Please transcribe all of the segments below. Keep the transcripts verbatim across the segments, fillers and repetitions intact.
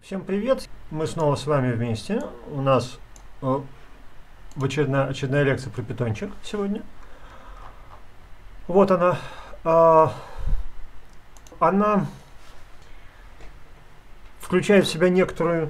Всем привет! Мы снова с вами вместе. У нас э, в очередная, очередная лекция про питончик сегодня. Вот она. Э, она включает в себя некоторую,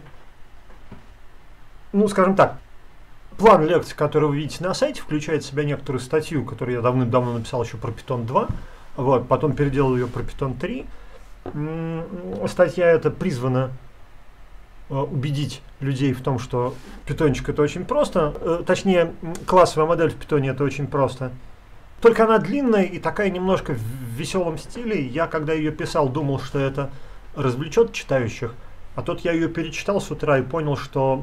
ну скажем так, план лекций, который вы видите на сайте, включает в себя некоторую статью, которую я давным-давно написал еще про питон два. Вот, потом переделал ее про питон три. Статья эта призвана убедить людей в том, что питончик это очень просто, точнее, классовая модель в питоне это очень просто. Только она длинная и такая немножко в веселом стиле. Я, когда ее писал, думал, что это развлечет читающих, а тут я ее перечитал с утра и понял, что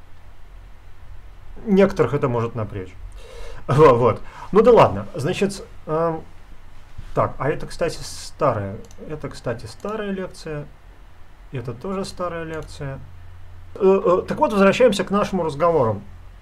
некоторых это может напрячь. Вот. Ну да ладно, значит, э, так, а это, кстати, старая, это, кстати, старая лекция, это тоже старая лекция. Так вот, возвращаемся к нашему разговору.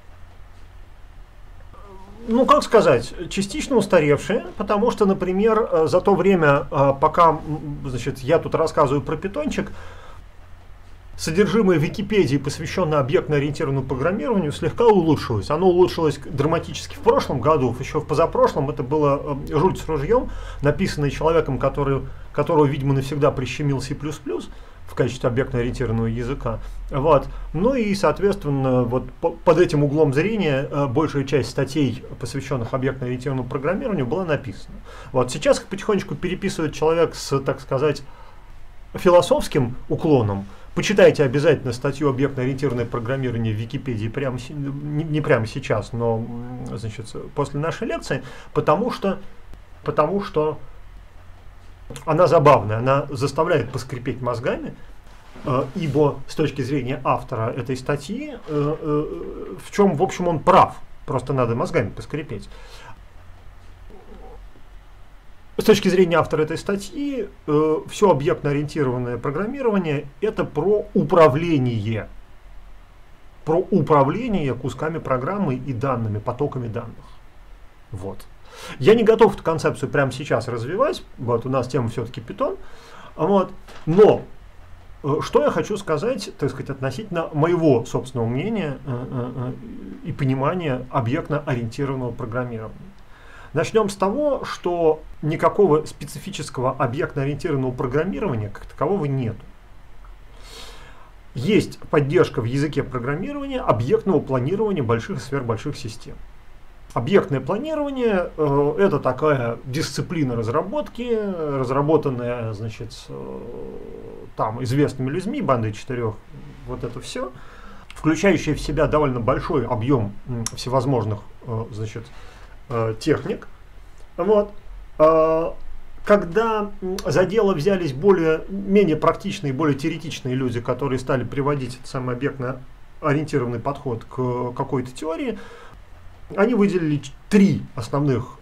Ну, как сказать, частично устаревшие, потому что, например, за то время, пока, значит, я тут рассказываю про питончик, содержимое Википедии, посвященное объектно-ориентированному программированию, слегка улучшилось. Оно улучшилось драматически в прошлом году, еще в позапрошлом это было «Жуть с ружьем», написанное человеком, который, которого, видимо, навсегда прищемил C++ в качестве объектно-ориентированного языка. Вот. Ну и, соответственно, вот по, под этим углом зрения э, большая часть статей, посвященных объектно-ориентированному программированию, была написана. Вот. Сейчас их потихонечку переписывает человек с, так сказать, философским уклоном. Почитайте обязательно статью «Объектно-ориентированное программирование» в Википедии прямо, не, не прямо сейчас, но значит, после нашей лекции, потому что, потому что она забавная, она заставляет поскрипеть мозгами, э, ибо с точки зрения автора этой статьи, э, э, в чем, в общем, он прав, просто надо мозгами поскрипеть. С точки зрения автора этой статьи, э, все объектно-ориентированное программирование – это про управление, про управление кусками программы и данными, потоками данных. Вот. Я не готов эту концепцию прямо сейчас развивать, вот у нас тема все-таки питон, вот, но э, что я хочу сказать, так сказать, относительно моего собственного мнения э, э, и понимания объектно-ориентированного программирования. Начнем с того, что никакого специфического объектно-ориентированного программирования как такового нет. Есть поддержка в языке программирования объектного планирования больших и сверхбольших систем. Объектное планирование э, это такая дисциплина разработки, разработанная, значит, э, там известными людьми, бандой четырех, вот это все, включающая в себя довольно большой объем э, всевозможных, э, значит, э, техник. Вот. Э, когда за дело взялись более, менее практичные, более теоретичные люди, которые стали приводить этот самый объектно-ориентированный подход к какой-то теории, они выделили три основных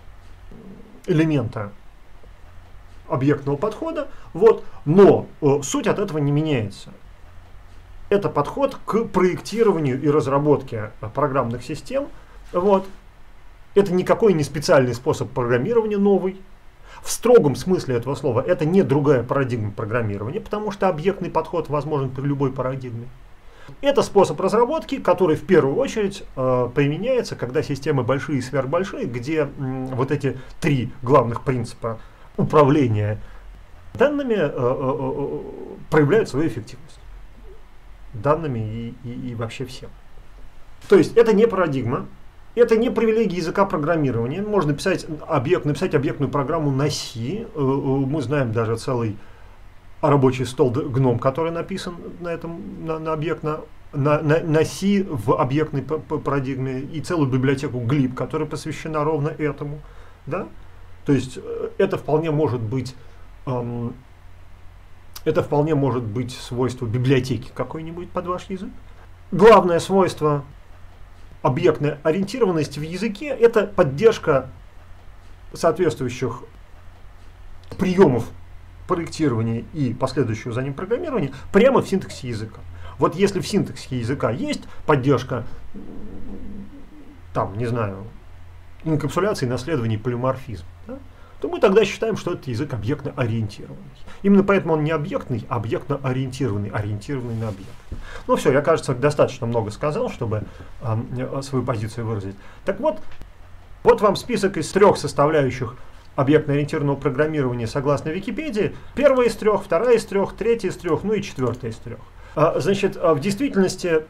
элемента объектного подхода, вот, но э, суть от этого не меняется. Это подход к проектированию и разработке программных систем. Вот. Это никакой не специальный способ программирования новый. В строгом смысле этого слова это не другая парадигма программирования, потому что объектный подход возможен при любой парадигме. Это способ разработки, который в первую очередь э, применяется, когда системы большие и сверхбольшие, где м, вот эти три главных принципа управления данными э, э, проявляют свою эффективность. Данными и, и, и вообще всем. То есть это не парадигма, это не привилегия языка программирования. Можно писать объект, написать объектную программу на C. Э, э, мы знаем даже целый рабочий стол гном, который написан на этом на, на объектно на, на, на C в объектной парадигме, и целую библиотеку глиб, которая посвящена ровно этому, да? То есть это вполне может быть эм, это вполне может быть свойство библиотеки какой-нибудь под ваш язык. Главное свойство объектной ориентированности в языке – это поддержка соответствующих приемов проектирования и последующего за ним программирования прямо в синтаксе языка. Вот если в синтаксе языка есть поддержка, там, не знаю, инкапсуляции, наследования, полиморфизм, да, то мы тогда считаем, что это язык объектно-ориентированный. Именно поэтому он не объектный, а объектно-ориентированный, ориентированный на объект. Ну все, я, кажется, достаточно много сказал, чтобы э, свою позицию выразить. Так вот, вот вам список из трех составляющих объектно-ориентированного программирования согласно Википедии. Первая из трех, вторая из трех, третья из трех, ну и четвертая из трех. А, значит, в действительности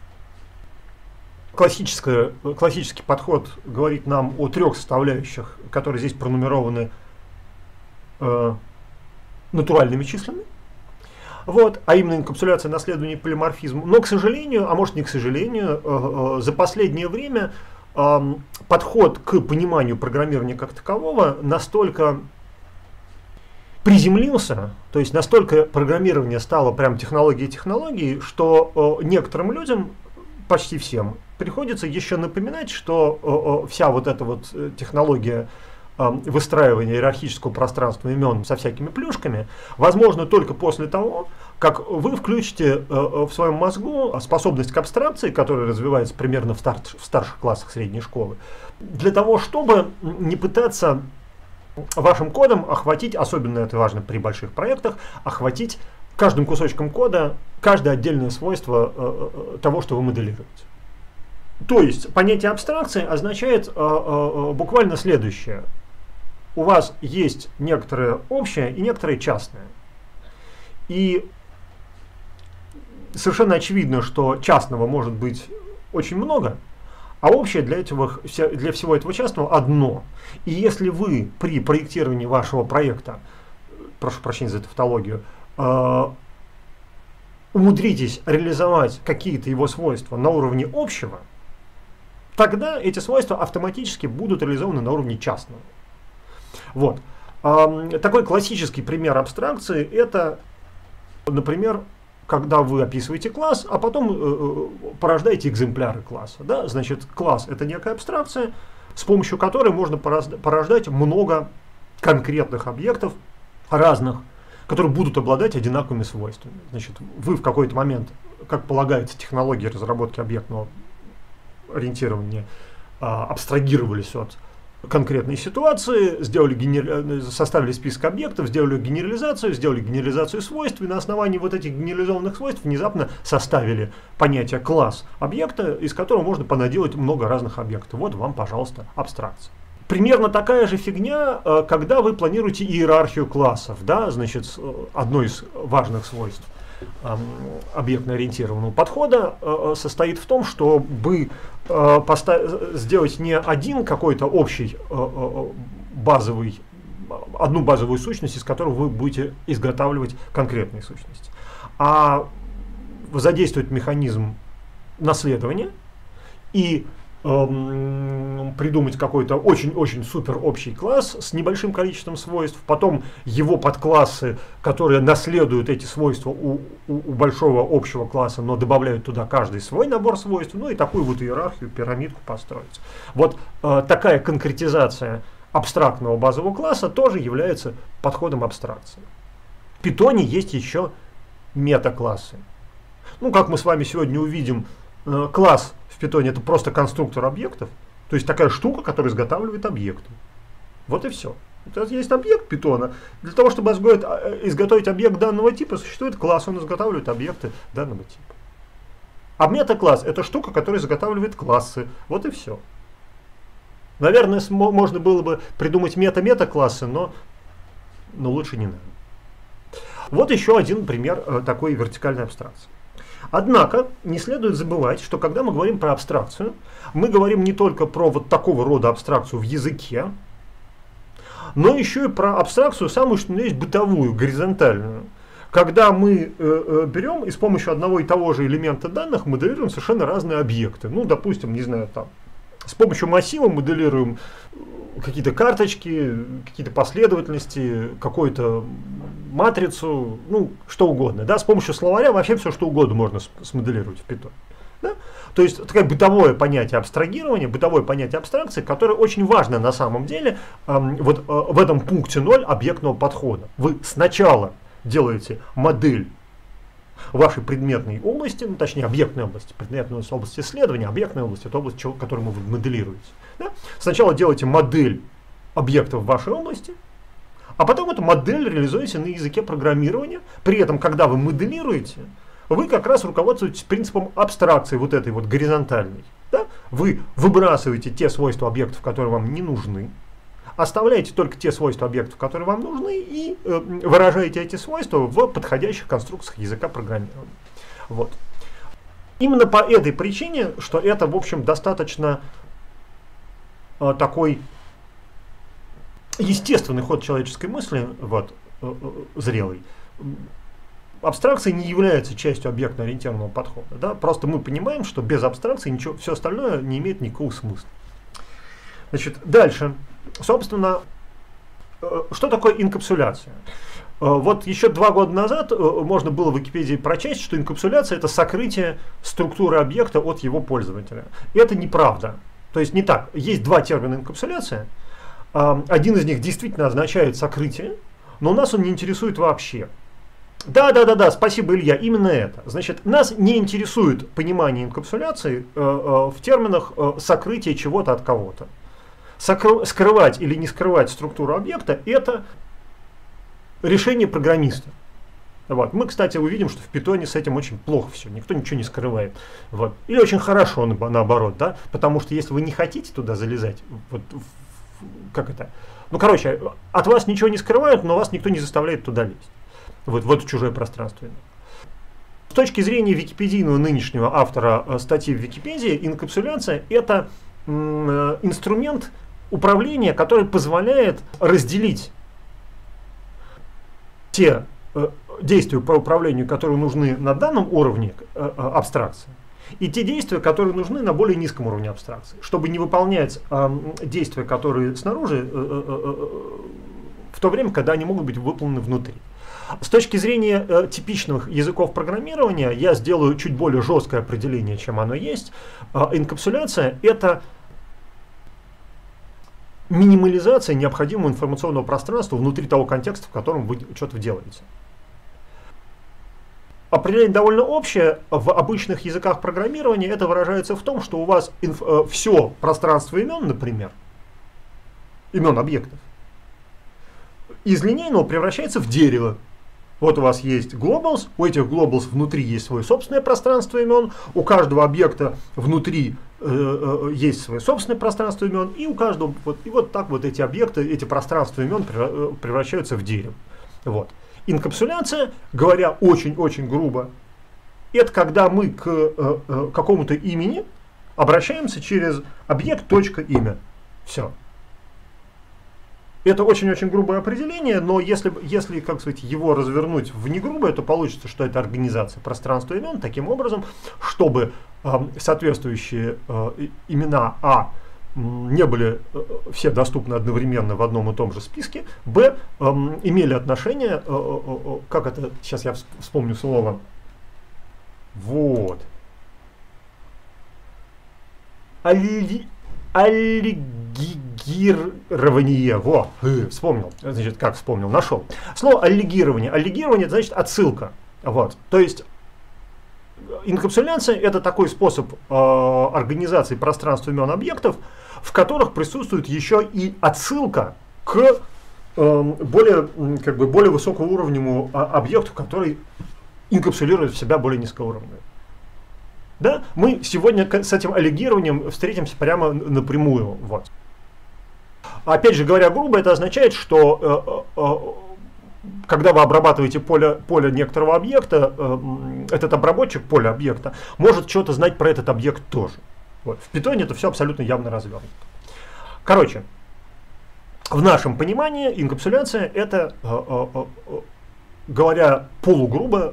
классический подход говорит нам о трех составляющих, которые здесь пронумерованы э, натуральными числами. Вот, а именно инкапсуляция, наследование, полиморфизм. Но, к сожалению, а может не к сожалению, э, э, за последнее время э, подход к пониманию программирования как такового настолько приземлился, то есть настолько программирование стало прям технологией технологией, что э, некоторым людям, почти всем, приходится еще напоминать, что э, вся вот эта вот технология э, выстраивания иерархического пространства имен со всякими плюшками возможно только после того, как вы включите э, в своем мозгу способность к абстракции, которая развивается примерно в, старш, в старших классах средней школы, для того, чтобы не пытаться вашим кодом охватить, особенно это важно при больших проектах, охватить каждым кусочком кода каждое отдельное свойство э, того, что вы моделируете. То есть понятие абстракции означает э, э, буквально следующее. У вас есть некоторое общее и некоторое частное. И совершенно очевидно, что частного может быть очень много, а общее для, этого, для всего этого частного одно. И если вы при проектировании вашего проекта, прошу прощения за тавтологию, э, умудритесь реализовать какие-то его свойства на уровне общего, тогда эти свойства автоматически будут реализованы на уровне частного. Вот. Э, такой классический пример абстракции — это, например, когда вы описываете класс, а потом э, порождаете экземпляры класса. Да? Значит, класс — это некая абстракция, с помощью которой можно порождать много конкретных объектов разных, которые будут обладать одинаковыми свойствами. Значит, вы в какой-то момент, как полагается технологии разработки объектного ориентирования, э, абстрагировались от конкретной ситуации, сделали генер... составили список объектов, сделали генерализацию, сделали генерализацию свойств, и на основании вот этих генерализованных свойств внезапно составили понятие класс объекта, из которого можно понаделать много разных объектов. Вот вам, пожалуйста, абстракция. Примерно такая же фигня, когда вы планируете иерархию классов. Да? Значит, одно из важных свойств объектно-ориентированного подхода состоит в том, чтобы сделать не один какой-то общий базовый, одну базовую сущность, из которой вы будете изготавливать конкретные сущности, а задействовать механизм наследования и эм, придумать какой-то очень-очень супер общий класс с небольшим количеством свойств, потом его подклассы, которые наследуют эти свойства у, у, у большого общего класса, но добавляют туда каждый свой набор свойств, ну и такую вот иерархию, пирамидку построить. Вот э, такая конкретизация абстрактного базового класса тоже является подходом абстракции. В Python есть еще метаклассы. Ну, как мы с вами сегодня увидим, э, класс в Python — это просто конструктор объектов, то есть такая штука, которая изготавливает объекты. Вот и все. Это есть объект Python. Для того, чтобы изготовить объект данного типа, существует класс, он изготавливает объекты данного типа. А метакласс — это штука, которая изготавливает классы. Вот и все. Наверное, можно было бы придумать мета-мета-классы, но, но лучше не надо. Вот еще один пример э, такой вертикальной абстракции. Однако не следует забывать, что когда мы говорим про абстракцию, мы говорим не только про вот такого рода абстракцию в языке, но еще и про абстракцию самую, что у меня есть, бытовую, горизонтальную. Когда мы э, э, берем и с помощью одного и того же элемента данных моделируем совершенно разные объекты. Ну, допустим, не знаю, там, с помощью массива моделируем какие-то карточки, какие-то последовательности, какую-то матрицу, ну, что угодно. Да? С помощью словаря вообще все, что угодно можно смоделировать в Python. Да? То есть такое бытовое понятие абстрагирования, бытовое понятие абстракции, которое очень важно на самом деле э, вот, э, в этом пункте ноль объектного подхода. Вы сначала делаете модель вашей предметной области, ну, точнее объектной области, предметной области исследования, объектная область — это область, которую вы моделируете. Да? Сначала делаете модель объектов в вашей области, а потом эту модель реализуете на языке программирования. При этом, когда вы моделируете, вы как раз руководствуетесь принципом абстракции вот этой вот горизонтальной. Да? Вы выбрасываете те свойства объектов, которые вам не нужны, оставляете только те свойства объектов, которые вам нужны, и э, выражаете эти свойства в подходящих конструкциях языка программирования. Вот. Именно по этой причине, что это, в общем, достаточно э, такой естественный ход человеческой мысли, вот, э, э, зрелый. Абстракция не является частью объектно-ориентированного подхода. Да? Просто мы понимаем, что без абстракции ничего, все остальное не имеет никакого смысла. Значит, дальше. Собственно, э, что такое инкапсуляция? Э, вот еще два года назад э, можно было в Википедии прочесть, что инкапсуляция — это сокрытие структуры объекта от его пользователя. И это неправда. То есть не так. Есть два термина инкапсуляция. Э, один из них действительно означает сокрытие, но нас он не интересует вообще. Да, да, да, да, спасибо, Илья, именно это. Значит, нас не интересует понимание инкапсуляции э, э, в терминах э, сокрытия чего-то от кого-то. Сокры- скрывать или не скрывать структуру объекта — это решение программиста. Вот. Мы, кстати, увидим, что в Python с этим очень плохо все, никто ничего не скрывает. Вот. Или очень хорошо, наоборот, да? Потому что если вы не хотите туда залезать, вот, как это? Ну, короче, от вас ничего не скрывают, но вас никто не заставляет туда лезть. Вот, вот в чужое пространство. С точки зрения википедийного нынешнего автора э, статьи в Википедии, инкапсуляция — это э, инструмент управления, который позволяет разделить те э, действия по управлению, которые нужны на данном уровне э, э, абстракции, и те действия, которые нужны на более низком уровне абстракции, чтобы не выполнять э, действия, которые снаружи, э, э, э, в то время, когда они могут быть выполнены внутри. С точки зрения э, типичных языков программирования, я сделаю чуть более жесткое определение, чем оно есть. Э, инкапсуляция — это минимализация необходимого информационного пространства внутри того контекста, в котором вы что-то делаете. Определение довольно общее. В обычных языках программирования это выражается в том, что у вас инф, э, все пространство имен, например, имен объектов, из линейного превращается в дерево. Вот у вас есть globals, у этих globals внутри есть свое собственное пространство имен, у каждого объекта внутри э, э, есть свое собственное пространство имен, и у каждого, вот, и вот так вот эти объекты, эти пространства имен превращаются в дерево. Вот. Инкапсуляция, говоря очень-очень грубо, это когда мы к э, э, какому-то имени обращаемся через объект.имя. Все. Это очень-очень грубое определение, но если, если как сказать, его развернуть в негрубое, то получится, что это организация пространства имен таким образом, чтобы э, соответствующие э, имена А не были э, все доступны одновременно в одном и том же списке, Б э, имели отношение, э, э, э, как это, сейчас я вспомню слово, вот, Алли, аллегирование, во, э, вспомнил, значит, как вспомнил, нашел. Слово аллегирование, аллегирование — это значит отсылка, вот, то есть инкапсуляция — это такой способ э, организации пространства имен объектов, в которых присутствует еще и отсылка к э, более, как бы, более высокоуровневому объекту, который инкапсулирует в себя более низкоуровневый. Да? Мы сегодня с этим аллегированием встретимся прямо напрямую. Вот. Опять же, говоря грубо, это означает, что э, э, когда вы обрабатываете поле, поле некоторого объекта, э, этот обработчик поля объекта может что-то знать про этот объект тоже. Вот. В Python это все абсолютно явно развернуто. Короче, в нашем понимании инкапсуляция — это, э, э, э, говоря полугрубо,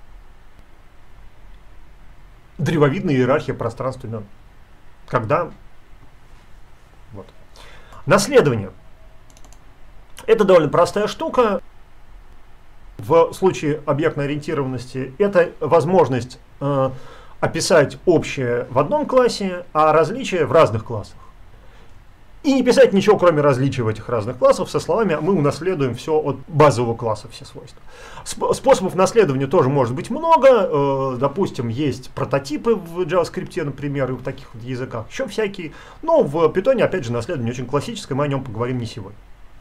древовидная иерархия пространства имен. Когда... Вот. Наследование. Это довольно простая штука. В случае объектной ориентированности это возможность э, описать общее в одном классе, а различия в разных классах. И не писать ничего, кроме различий в этих разных классах, со словами мы унаследуем все от базового класса, все свойства. Способов наследования тоже может быть много. Допустим, есть прототипы в JavaScript, например, и в таких вот языках. Еще всякие. Но в Python, опять же, наследование очень классическое, мы о нем поговорим не сегодня.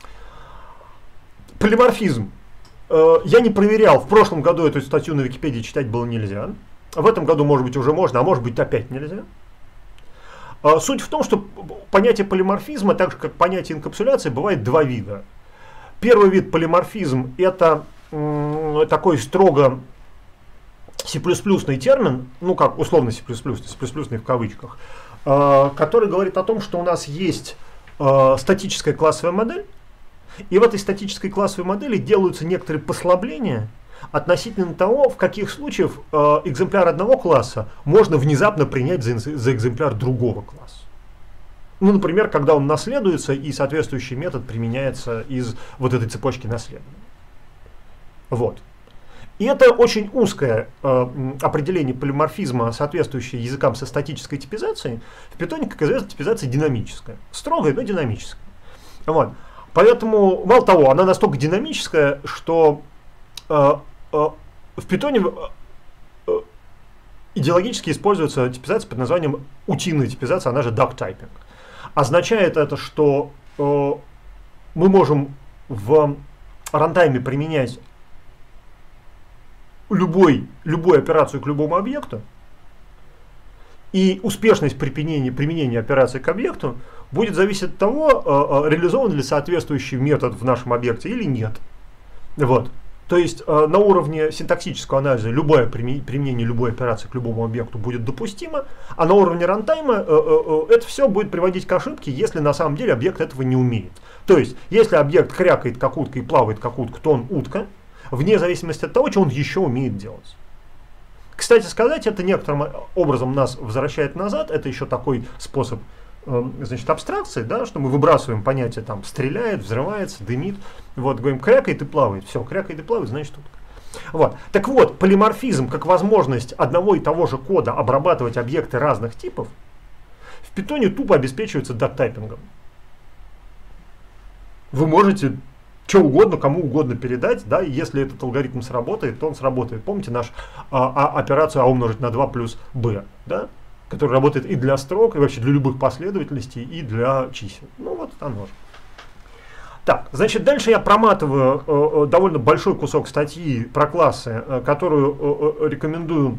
Полиморфизм. Я не проверял, в прошлом году эту статью на Википедии читать было нельзя. В этом году, может быть, уже можно, а может быть, опять нельзя. Суть в том, что понятие полиморфизма, так же как понятие инкапсуляции, бывает два вида. Первый вид полиморфизм — это такой строго C++-ный термин, ну как условно C++, C++-ный в кавычках, который говорит о том, что у нас есть статическая классовая модель, и в этой статической классовой модели делаются некоторые послабления относительно того, в каких случаях э, экземпляр одного класса можно внезапно принять за, за экземпляр другого класса. Ну, например, когда он наследуется, и соответствующий метод применяется из вот этой цепочки наследования. Вот. И это очень узкое э, определение полиморфизма, соответствующее языкам со статической типизацией. В Python, как известно, типизация динамическая. Строгая, но динамическая. Вот. Поэтому, мало того, она настолько динамическая, что э, э, в Python э, идеологически используется типизация под названием утиная типизация, она же duck typing. Означает это, что э, мы можем в рантайме применять любой, любую операцию к любому объекту, и успешность при применении, применения операции к объекту будет зависеть от того, э, реализован ли соответствующий метод в нашем объекте или нет. Вот. То есть э, на уровне синтаксического анализа любое применение любой операции к любому объекту будет допустимо, а на уровне рантайма э, э, это все будет приводить к ошибке, если на самом деле объект этого не умеет. То есть, если объект крякает как утка и плавает как утка, то он утка, вне зависимости от того, что он еще умеет делать. Кстати сказать, это некоторым образом нас возвращает назад, это еще такой способ э, значит, абстракции, да, что мы выбрасываем понятие там стреляет, взрывается, дымит, вот, говорим крякает и плавает, все, крякает и плавает, значит утка. Вот. Так вот, полиморфизм как возможность одного и того же кода обрабатывать объекты разных типов в Python тупо обеспечивается дактайпингом. Вы можете что угодно, кому угодно передать, да, и если этот алгоритм сработает, то он сработает. Помните нашу а, а, операцию А умножить на два плюс b, да, которая работает и для строк, и вообще для любых последовательностей, и для чисел. Ну вот оно же. Так, значит, дальше я проматываю э, довольно большой кусок статьи про классы, э, которую э, рекомендую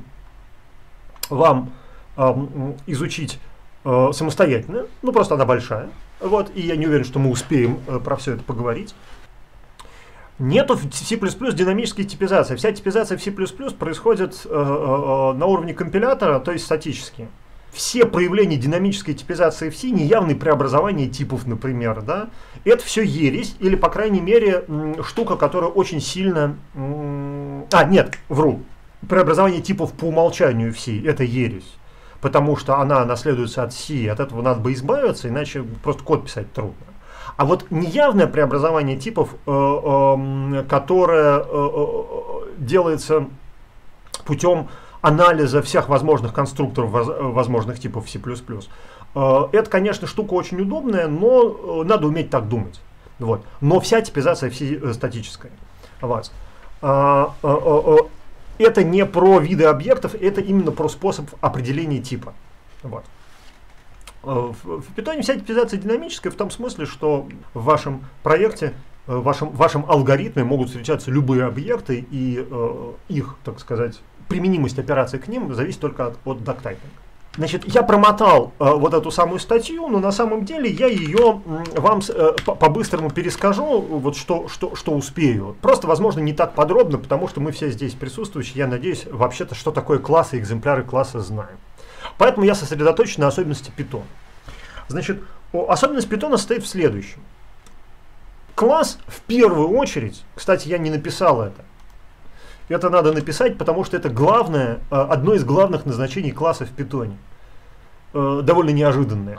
вам э, изучить э, самостоятельно. Ну, просто она большая. Вот, и я не уверен, что мы успеем э, про все это поговорить. Нету в C++ динамической типизации. Вся типизация в C++ происходит э, э, на уровне компилятора, то есть статически. Все проявления динамической типизации в C, неявные преобразования типов, например, да, это все ересь, или, по крайней мере, штука, которая очень сильно... А, нет, вру. Преобразование типов по умолчанию в C — это ересь, потому что она наследуется от C, от этого надо бы избавиться, иначе просто код писать трудно. А вот неявное преобразование типов, э, э, которое э, э, делается путем анализа всех возможных конструкторов воз, возможных типов в C++, э, это, конечно, штука очень удобная, но э, надо уметь так думать. Вот. Но вся типизация в C э, статическая. Вот. А, э, э, э, это не про виды объектов, это именно про способ определения типа. Вот. В Python вся типизация динамическая в том смысле, что в вашем проекте, в вашем, в вашем алгоритме могут встречаться любые объекты, и э, их, так сказать, применимость операции к ним зависит только от, от дактайпинга. Значит, я промотал э, вот эту самую статью, но на самом деле я ее э, вам э, по-быстрому перескажу, вот что, что, что успею. Просто, возможно, не так подробно, потому что мы все здесь присутствующие, я надеюсь, вообще-то, что такое классы, экземпляры класса знаем. Поэтому я сосредоточен на особенности Python. Значит, особенность Python состоит в следующем. Класс в первую очередь, кстати, я не написал это. Это надо написать, потому что это главное, одно из главных назначений класса в Python. Довольно неожиданное.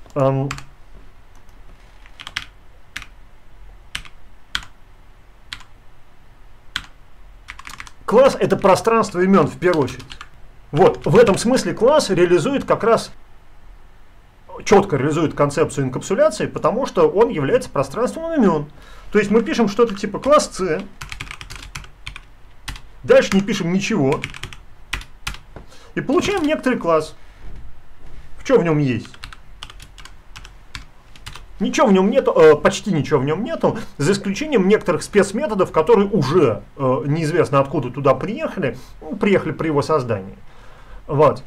Класс — это пространство имен в первую очередь. Вот, в этом смысле класс реализует как раз четко реализует концепцию инкапсуляции, потому что он является пространством имен. То есть мы пишем что-то типа класс C, дальше не пишем ничего, и получаем некоторый класс. Что в нем есть? Ничего в нем нету, э, почти ничего в нем нету, за исключением некоторых спецметодов, которые уже э, неизвестно откуда туда приехали, ну, приехали при его создании. Вот.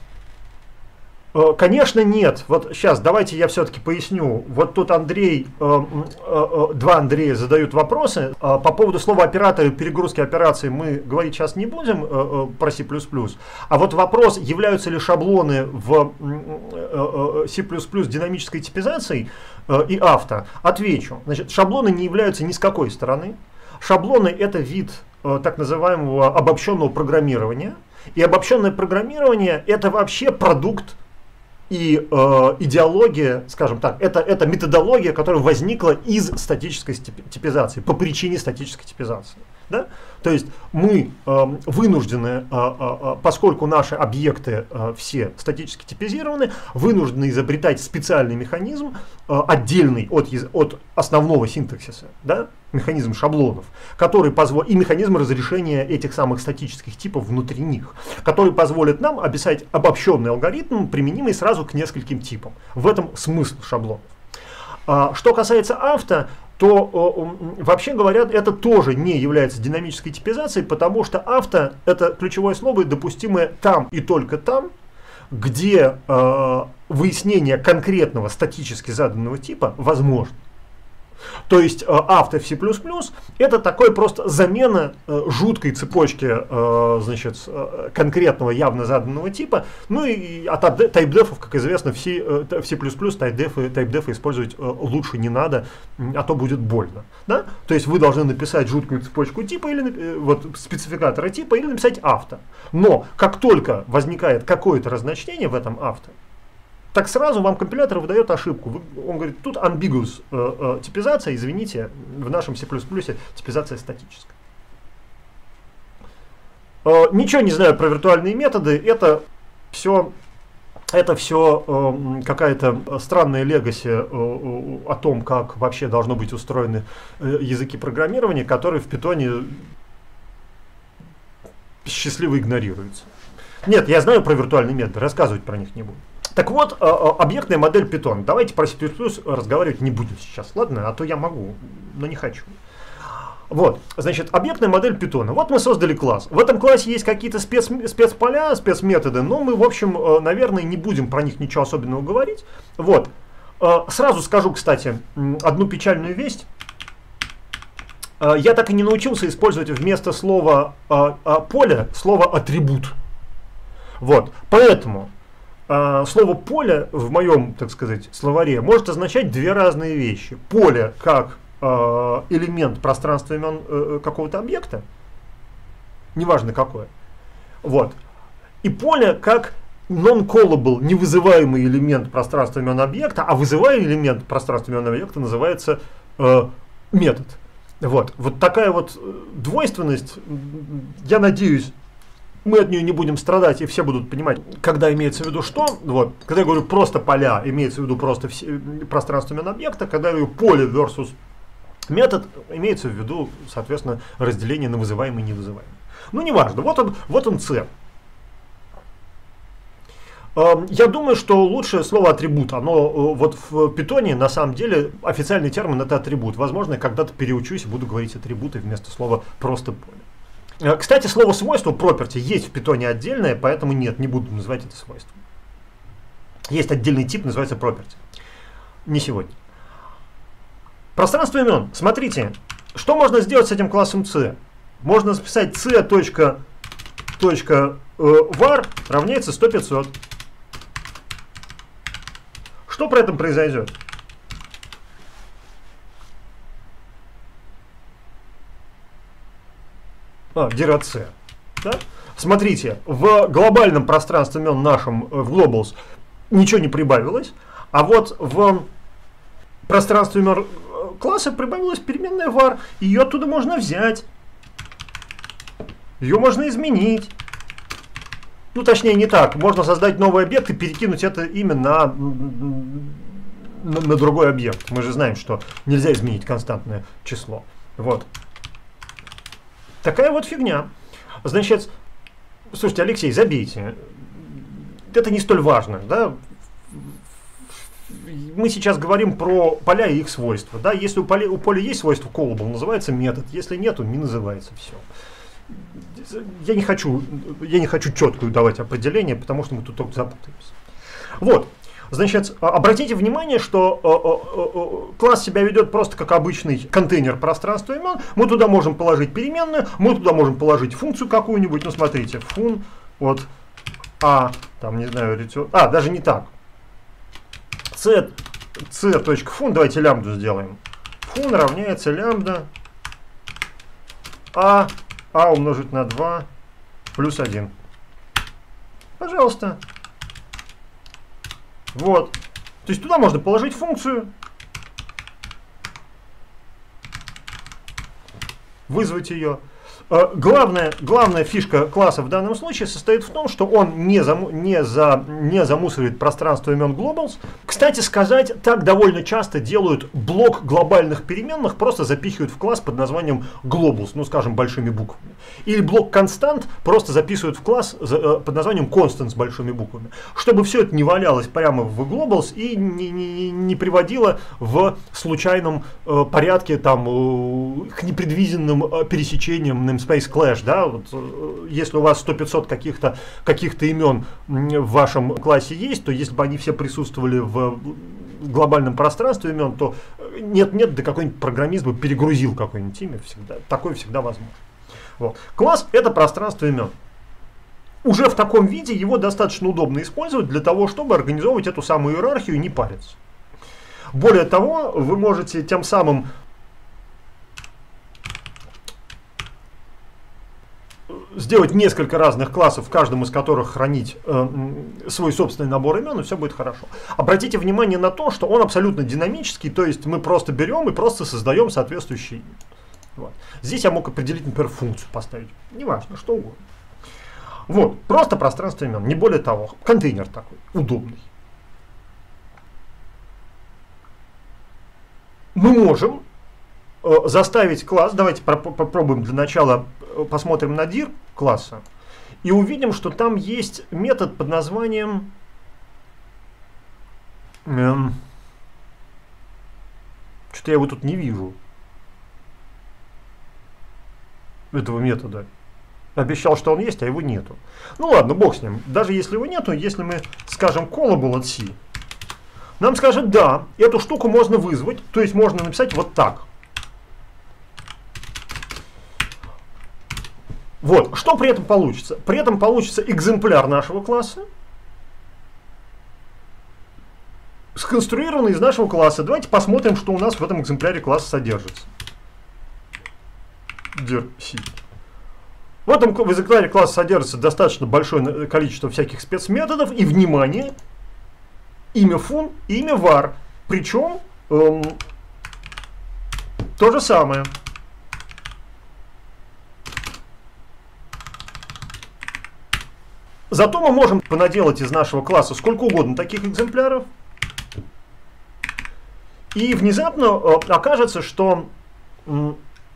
Э, конечно, нет. Вот сейчас давайте я все-таки поясню. Вот тут Андрей, э, э, два Андрея задают вопросы. Э, по поводу слова оператора и перегрузки операций мы говорить сейчас не будем э, э, про C++. А вот вопрос, являются ли шаблоны в э, э, C++ динамической типизацией э, и авто, отвечу. Значит, шаблоны не являются ни с какой стороны. Шаблоны — это вид э, так называемого обобщенного программирования. И обобщенное программирование — это вообще продукт и э, идеология, скажем так, это, это методология, которая возникла из статической типизации, по причине статической типизации. Да? То есть мы э, вынуждены, э, э, поскольку наши объекты э, все статически типизированы, вынуждены изобретать специальный механизм, э, отдельный от, от основного синтаксиса, да? Механизм шаблонов, который позволит, и механизм разрешения этих самых статических типов внутри них, который позволит нам описать обобщенный алгоритм, применимый сразу к нескольким типам. В этом смысл шаблонов. А, что касается авто, то о, вообще говоря, это тоже не является динамической типизацией, потому что авто — это ключевое слово, допустимое там и только там, где э, выяснение конкретного статически заданного типа возможно. То есть авто в C++ это такой просто замена э, жуткой цепочки э, значит, конкретного явно заданного типа. Ну и от typedef, как известно, в C++ typedef, typedef использовать э, лучше не надо, а то будет больно. Да? То есть вы должны написать жуткую цепочку типа, или э, вот, спецификатора типа, или написать авто. Но как только возникает какое-то разночтение в этом авто, так сразу вам компилятор выдает ошибку. Вы, он говорит, тут ambiguous э, э, типизация, извините, в нашем C++ типизация статическая. Э, ничего не знаю про виртуальные методы, это все, это все э, какая-то странная легаси э, э, о том, как вообще должно быть устроены э, языки программирования, которые в питоне счастливо игнорируются. Нет, я знаю про виртуальные методы, рассказывать про них не буду. Так вот, э, объектная модель Python. Давайте про C++ разговаривать не будем сейчас, ладно? А то я могу, но не хочу. Вот, значит, объектная модель Python. Вот мы создали класс. В этом классе есть какие-то спец, спецполя, спецметоды, но мы, в общем, э, наверное, не будем про них ничего особенного говорить. Вот. Э, сразу скажу, кстати, одну печальную весть. Э, я так и не научился использовать вместо слова э, э, поле слово атрибут. Вот, поэтому... Слово «поле» в моем, так сказать, словаре может означать две разные вещи. Поле как э, элемент пространства имен э, какого-то объекта, неважно какое. Вот. И поле как non-callable, невызываемый элемент пространства имен объекта, а вызываемый элемент пространства имен объекта называется э, метод. Вот. Вот такая вот двойственность, я надеюсь, мы от нее не будем страдать, и все будут понимать, когда имеется в виду что. Вот. Когда я говорю просто поля, имеется в виду просто все, пространство имен объекта. Когда я говорю поле versus метод, имеется в виду, соответственно, разделение на вызываемый и невызываемый. Ну, неважно. Вот он, вот он C. Я думаю, что лучшее слово атрибут. Оно вот в питоне, на самом деле, официальный термин это атрибут. Возможно, я когда-то переучусь и буду говорить атрибуты вместо слова просто поле. Кстати, слово свойство, property, есть в питоне отдельное, поэтому нет, не буду называть это свойством. Есть отдельный тип, называется property. Не сегодня. Пространство имен. Смотрите, что можно сделать с этим классом C? Можно записать c.var равняется сто пятьсот. Что при этом произойдет? А, dir C. Да? Смотрите, в глобальном пространстве имен нашем, в globals, ничего не прибавилось, а вот в пространстве имен класса прибавилась переменная var, ее оттуда можно взять, ее можно изменить. Ну, точнее, не так. Можно создать новый объект и перекинуть это имя на на, на другой объект. Мы же знаем, что нельзя изменить константное число. Вот. Такая вот фигня. Значит, слушайте, Алексей, забейте. Это не столь важно, да? Мы сейчас говорим про поля и их свойства. Да? Если у поля, у поля есть свойство callable, называется метод. Если нету, не называется. Все. Я не хочу, я не хочу четкую давать определение, потому что мы тут только запутаемся. Вот. Значит, обратите внимание, что класс себя ведет просто как обычный контейнер пространства имен. Мы туда можем положить переменную, мы туда можем положить функцию какую-нибудь. Ну, смотрите, фун, вот, а, там, не знаю, return, а, даже не так. c, c.fun, давайте лямбду сделаем. Фун равняется лямбда а, а умножить на два плюс один. Пожалуйста. Вот. То есть туда можно положить функцию, вызвать ее. Главная, главная фишка класса в данном случае состоит в том, что он не, заму, не, за, не замусоривает пространство имен globals. Кстати сказать, так довольно часто делают блок глобальных переменных, просто запихивают в класс под названием globals, ну скажем, большими буквами. Или блок констант просто записывают в класс под названием constant с большими буквами. Чтобы все это не валялось прямо в globals и не, не, не приводило в случайном э, порядке там, э, к непредвиденным э, пересечениям на Space Clash, да, вот, если у вас сто-пятьсот каких-то каких-то имен в вашем классе есть, то если бы они все присутствовали в глобальном пространстве имен, то нет-нет, да какой-нибудь программист бы перегрузил какое-нибудь имя, всегда, такое всегда возможно. Вот. Класс — это пространство имен. Уже в таком виде его достаточно удобно использовать для того, чтобы организовывать эту самую иерархию и не париться. Более того, вы можете тем самым сделать несколько разных классов, в каждом из которых хранить э, свой собственный набор имен, и все будет хорошо. Обратите внимание на то, что он абсолютно динамический, то есть мы просто берем и просто создаем соответствующие имя. Вот. Здесь я мог определить, например, функцию поставить. Неважно, что угодно. Вот, просто пространство имен, не более того. Контейнер такой, удобный. Мы можем э, заставить класс, давайте попробуем для начала, э, посмотрим на dir класса, и увидим, что там есть метод под названием эм, что-то я его тут не вижу, этого метода. Обещал, что он есть, а его нету. Ну ладно, бог с ним. Даже если его нету, если мы скажем callable от C, нам скажет, да, эту штуку можно вызвать, то есть можно написать вот так. Вот, что при этом получится? При этом получится экземпляр нашего класса, сконструированный из нашего класса. Давайте посмотрим, что у нас в этом экземпляре класса содержится. dir C. В этом в экземпляре класса содержится достаточно большое количество всяких спецметодов, и, внимание, имя fun и имя var. Причем эм, то же самое. Зато мы можем понаделать из нашего класса сколько угодно таких экземпляров. И внезапно э, окажется, что э,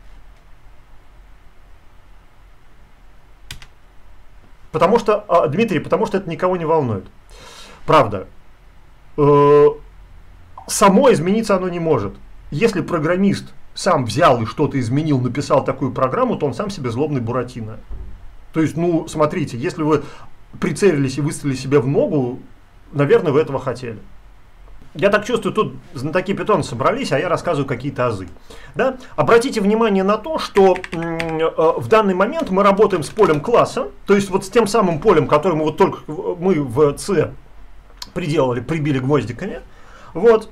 потому что, э, Дмитрий, потому что это никого не волнует. Правда. Э, само измениться оно не может. Если программист сам взял и что-то изменил, написал такую программу, то он сам себе злобный Буратино. То есть, ну, смотрите, если вы прицелились и выставили себя в ногу, наверное, вы этого хотели. Я так чувствую, тут знатоки питона собрались, а я рассказываю какие-то азы. Да? Обратите внимание на то, что э, в данный момент мы работаем с полем класса, то есть вот с тем самым полем, которое мы вот только мы в C приделали, прибили гвоздиками. Вот.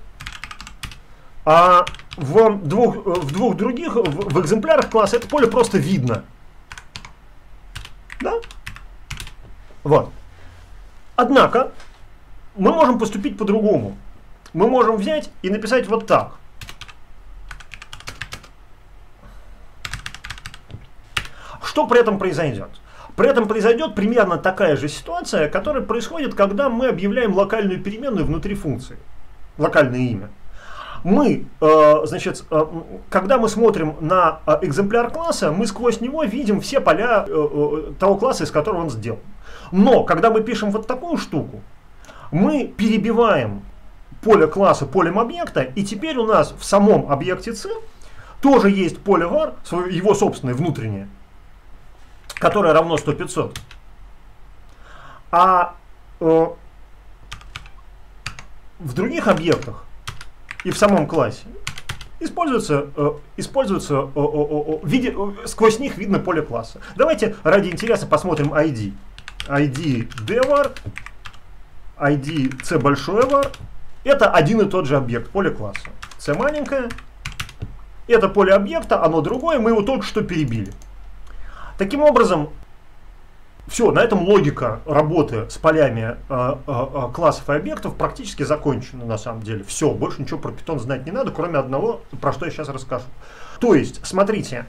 А в двух, в двух других, в, в экземплярах класса, это поле просто видно. Да? Вот. Однако, мы можем поступить по-другому. Мы можем взять и написать вот так. Что при этом произойдет? При этом произойдет примерно такая же ситуация, которая происходит, когда мы объявляем локальную переменную внутри функции. локальное имя. Мы, э, значит, э, когда мы смотрим на э, экземпляр класса, мы сквозь него видим все поля э, э, того класса, из которого он сделан. Но, когда мы пишем вот такую штуку, мы перебиваем поле класса полем объекта, и теперь у нас в самом объекте C тоже есть поле var, его собственное внутреннее, которое равно сто пятьсот. А э, в других объектах и в самом классе используется, э, используется э, э, э, виде, э, сквозь них видно поле класса. Давайте ради интереса посмотрим ай ди. ай ди dvar, ай ди c большое var. Это один и тот же объект, поле класса. C маленькое. Это поле объекта, оно другое, мы его только что перебили. Таким образом, все, на этом логика работы с полями э, э, классов и объектов практически закончена на самом деле. Все, больше ничего про Python знать не надо, кроме одного, про что я сейчас расскажу. То есть, смотрите,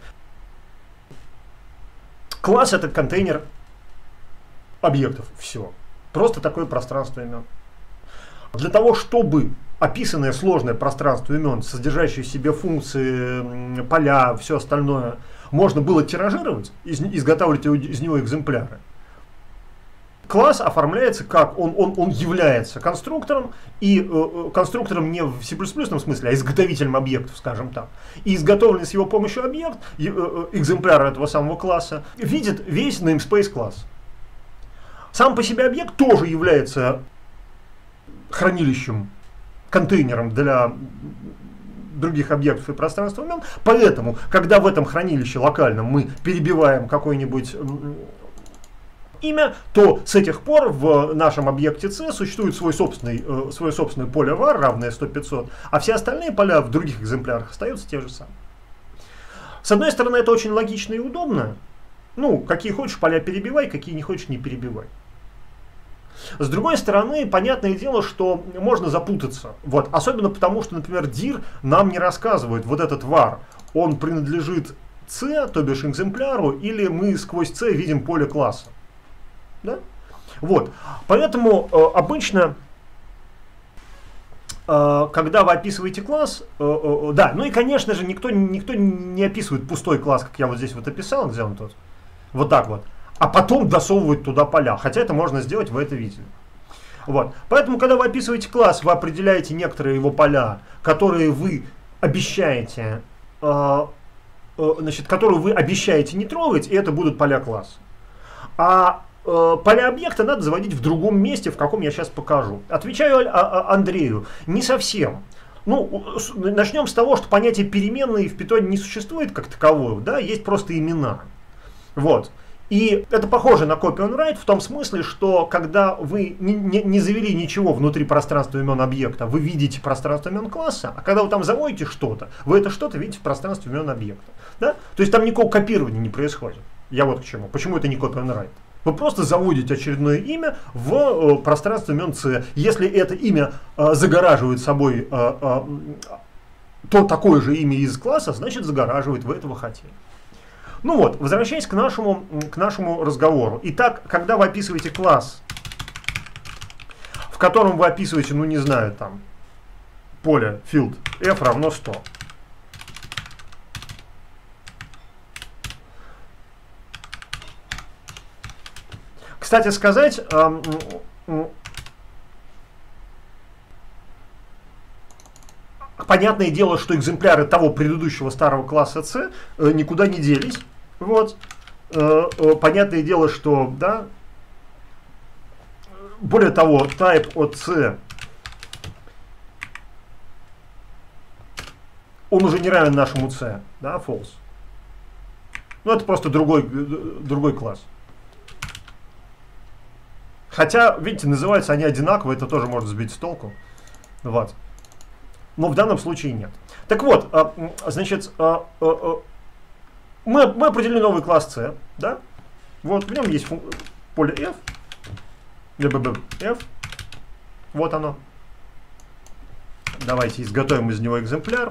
класс — это контейнер объектов, все. Просто такое пространство имен. Для того, чтобы описанное сложное пространство имен, содержащее в себе функции, поля, все остальное, можно было тиражировать, из, изготавливать из него экземпляры. Класс оформляется как, он, он, он является конструктором, и э, конструктором не в C++ смысле, а изготовителем объектов, скажем так. И изготовленный с его помощью объект, э, э, экземпляр этого самого класса, видит весь namespace класс. Сам по себе объект тоже является хранилищем, контейнером для других объектов и пространства имен. Поэтому, когда в этом хранилище локальном мы перебиваем какое-нибудь имя, то с этих пор в нашем объекте C существует свой собственный, э, свое собственное поле var, равное сто пятьсот, а все остальные поля в других экземплярах остаются те же самые. С одной стороны, это очень логично и удобно. Ну, какие хочешь поля перебивай, какие не хочешь не перебивай. С другой стороны, понятное дело, что можно запутаться. Вот. Особенно потому, что, например, dir нам не рассказывает, вот этот var, он принадлежит C, то бишь экземпляру, или мы сквозь C видим поле класса. Да? Вот. Поэтому э, обычно, э, когда вы описываете класс, э, э, да, ну и конечно же, никто, никто не описывает пустой класс, как я вот здесь вот описал, где он тут, вот так вот. А потом досовывать туда поля. Хотя это можно сделать, вы это видели. Вот. Поэтому, когда вы описываете класс, вы определяете некоторые его поля, которые вы обещаете, э, э, значит, которые вы обещаете не трогать, и это будут поля класса. А э, поля объекта надо заводить в другом месте, в каком я сейчас покажу. Отвечаю а, а, Андрею, не совсем. Ну, начнем с того, что понятие переменной в Python не существует как такового, да, есть просто имена. Вот. И это похоже на copy on write в том смысле, что когда вы не, не, не завели ничего внутри пространства имен объекта, вы видите пространство имен класса, а когда вы там заводите что-то, вы это что-то видите в пространстве имен объекта. Да? То есть там никакого копирования не происходит. Я вот к чему. Почему это не copy on write? Вы просто заводите очередное имя в э, пространство имен C. Если это имя э, загораживает собой э, э, то такое же имя из класса, значит загораживает, вы этого хотели. Ну вот, возвращаясь к нашему, к нашему разговору. Итак, когда вы описываете класс, в котором вы описываете, ну не знаю, там, поле field f равно сто. Кстати сказать, э, э, понятное дело, что экземпляры того предыдущего старого класса C э, никуда не делись. Вот. Э, э, понятное дело, что, да, более того, type от C, он уже не равен нашему C, да, false. Ну, это просто другой, другой класс. Хотя, видите, называются они одинаково, это тоже может сбить с толку. Вот. Но в данном случае нет. Так вот, значит, мы, мы определили новый класс C, да? Вот, в нем есть поле f, f, вот оно. Давайте изготовим из него экземпляр.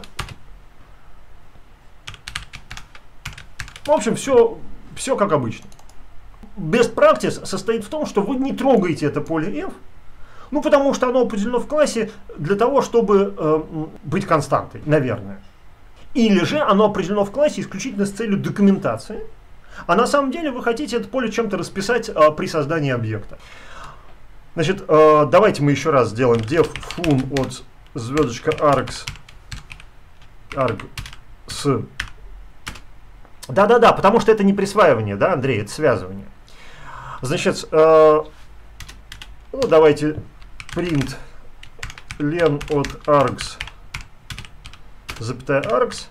В общем, все, все как обычно. Best practice состоит в том, что вы не трогаете это поле f, Ну, потому что оно определено в классе для того, чтобы э, быть константой, наверное. Или же оно определено в классе исключительно с целью документации. А на самом деле вы хотите это поле чем-то расписать э, при создании объекта. Значит, э, давайте мы еще раз сделаем def fun от звездочка args arg с... Да-да-да, потому что это не присваивание, да, Андрей, это связывание. Значит, э, ну, давайте print len от args, запятая args.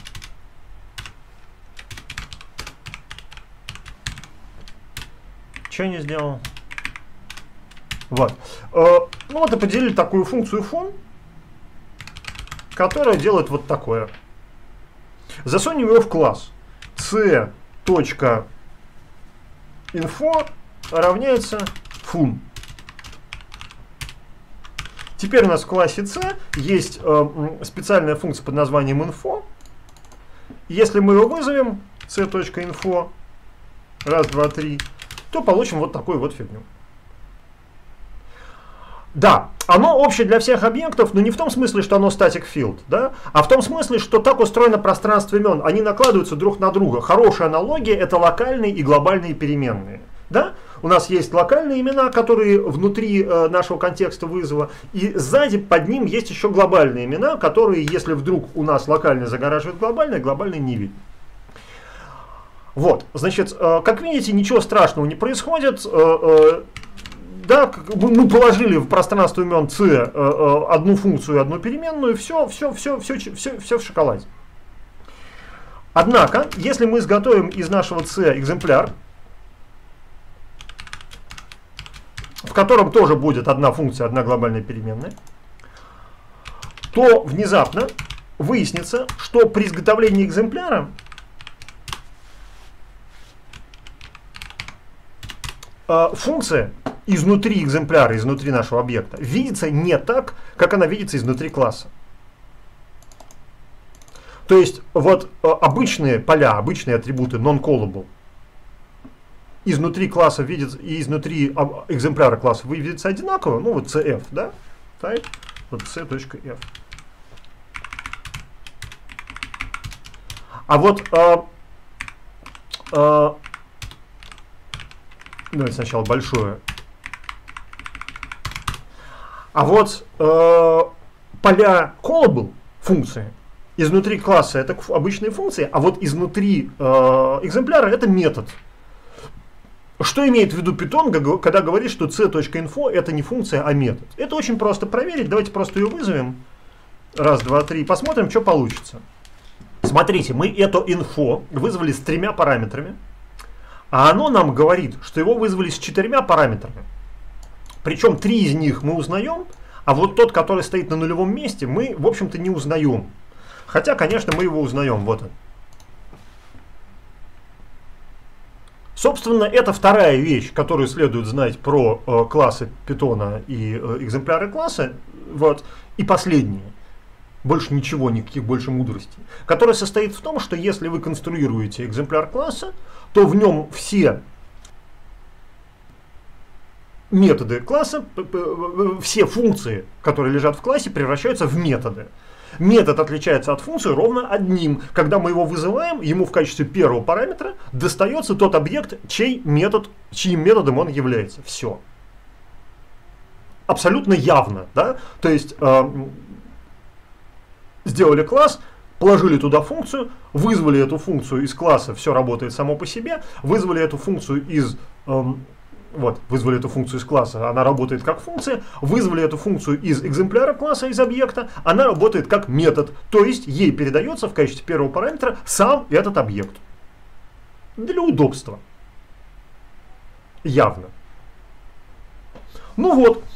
Что я не сделал? Вот. Э, ну вот определили такую функцию fun, которая делает вот такое. Засунем его в класс. c.info равняется fun. Теперь у нас в классе C есть э, специальная функция под названием info. Если мы его вызовем, c.info, раз, два, три, то получим вот такую вот фигню. Да, оно общее для всех объектов, но не в том смысле, что оно static field, да, а в том смысле, что так устроено пространство имен. Они накладываются друг на друга. Хорошая аналогия — это локальные и глобальные переменные. Да? У нас есть локальные имена, которые внутри э, нашего контекста вызова, и сзади под ним есть еще глобальные имена, которые, если вдруг у нас локальный загораживает глобальное, глобальное не видно. Вот, значит, э, как видите, ничего страшного не происходит. Э, э, Да, мы положили в пространство имен C э, э, одну функцию и одну переменную, все, все, все, все, все, все в шоколаде. Однако, если мы изготовим из нашего C экземпляр, в котором тоже будет одна функция, одна глобальная переменная, то внезапно выяснится, что при изготовлении экземпляра э, функция изнутри экземпляра, изнутри нашего объекта, видится не так, как она видится изнутри класса. То есть вот э, обычные поля, обычные атрибуты non-callable изнутри класса видится и изнутри об, экземпляра класса видится одинаково, ну вот cf, да, type, вот c.f. А вот э, э, давайте сначала большое. А вот э, поля callable функции изнутри класса это обычные функции, а вот изнутри э, экземпляра это метод. Что имеет в виду Python, когда говорит, что c.info это не функция, а метод? Это очень просто проверить. Давайте просто ее вызовем. Раз, два, три. Посмотрим, что получится. Смотрите, мы это info вызвали с тремя параметрами, а оно нам говорит, что его вызвали с четырьмя параметрами. Причем три из них мы узнаем, а вот тот, который стоит на нулевом месте, мы, в общем-то, не узнаем. Хотя, конечно, мы его узнаем. Вот он. Собственно, это вторая вещь, которую следует знать про э, классы Python и э, экземпляры класса. Вот. И последнее. Больше ничего, никаких больше мудростей. Которая состоит в том, что если вы конструируете экземпляр класса, то в нем все методы класса, все функции, которые лежат в классе, превращаются в методы. Метод отличается от функции ровно одним. Когда мы его вызываем, ему в качестве первого параметра достается тот объект, чей метод, чьим методом он является. Все. Абсолютно явно. Да? То есть э, сделали класс, положили туда функцию, вызвали эту функцию из класса, все работает само по себе, вызвали эту функцию из... Э, Вот, вызвали эту функцию из класса, она работает как функция. Вызвали эту функцию из экземпляра класса, из объекта, она работает как метод. То есть ей передается в качестве первого параметра сам этот объект. Для удобства. Явно. Ну вот.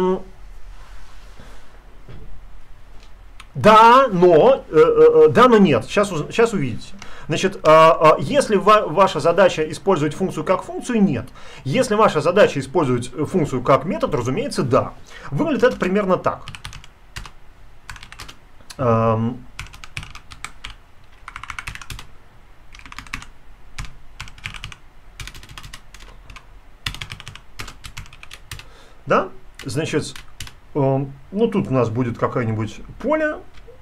Да, но, э, э, да, но нет. Сейчас, сейчас увидите. Значит, э, э, если ва ваша задача использовать функцию как функцию, нет. Если ваша задача использовать функцию как метод, разумеется, да. Выглядит это примерно так. Эм. Да? Значит, э, ну тут у нас будет какое-нибудь поле.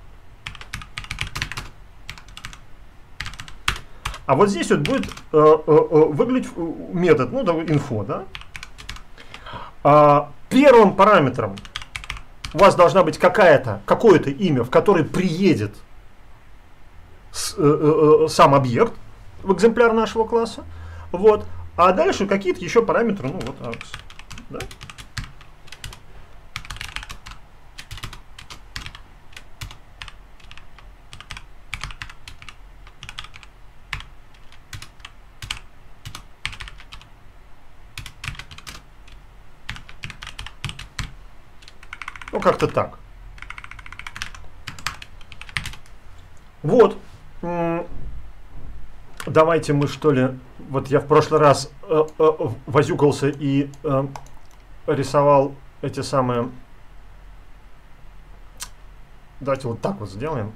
А вот здесь вот будет э, э, выглядеть метод, ну, info, да? А первым параметром у вас должна быть какая-то, какое-то имя, в которое приедет с, э, э, сам объект в экземпляр нашего класса. Вот. А дальше какие-то еще параметры, ну вот args, да? Ну, как-то так. Вот. Давайте мы, что ли... Вот я в прошлый раз э, э, возюкался и э, рисовал эти самые... Давайте вот так вот сделаем.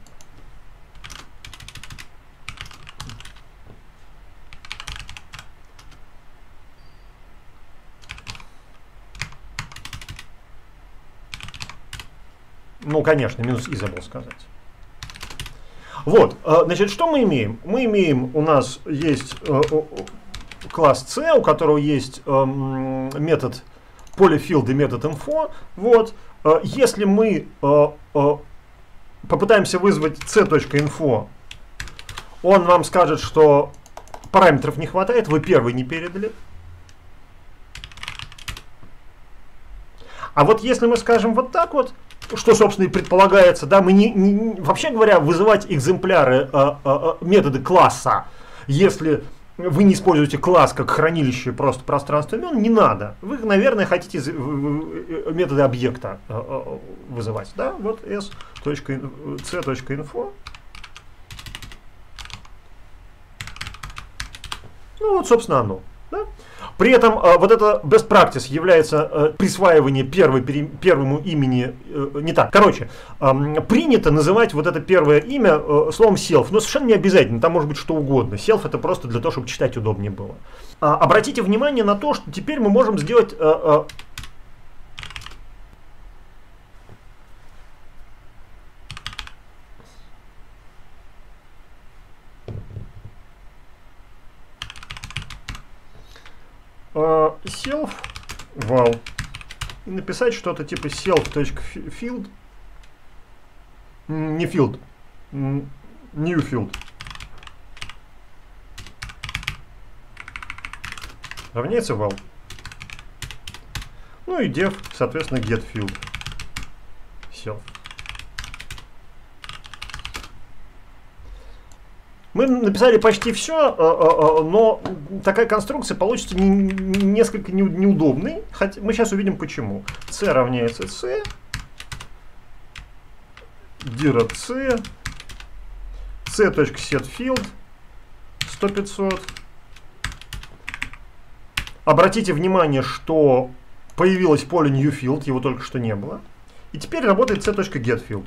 Ну, конечно, минус и забыл сказать. Вот, значит, что мы имеем? Мы имеем, у нас есть э, класс C, у которого есть э, метод polyfield и метод info. Вот, э, если мы э, э, попытаемся вызвать c.info, он вам скажет, что параметров не хватает, вы первый не передали. А вот если мы скажем вот так вот, что, собственно, и предполагается, да, мы не, не, вообще говоря, вызывать экземпляры, э, э, методы класса, если вы не используете класс как хранилище просто пространства имен, не надо. Вы, наверное, хотите методы объекта э, э, вызывать, да, вот s.c.info. Ну, вот, собственно, оно. Да? При этом э, вот это best practice является э, присваивание первой, пере, первому имени, э, не так, короче, э, принято называть вот это первое имя э, словом self, но совершенно не обязательно, там может быть что угодно. Self это просто для того, чтобы читать удобнее было. А, обратите внимание на то, что теперь мы можем сделать... Э, э, self val и написать что-то типа self.field, не field, new field равняется val. Ну и def, соответственно, get field self. Мы написали почти все, но такая конструкция получится несколько неудобной. Хотя мы сейчас увидим почему. C равняется C, dir C, c.setField сто пятьсот. Обратите внимание, что появилось поле newField, его только что не было. И теперь работает c.getField.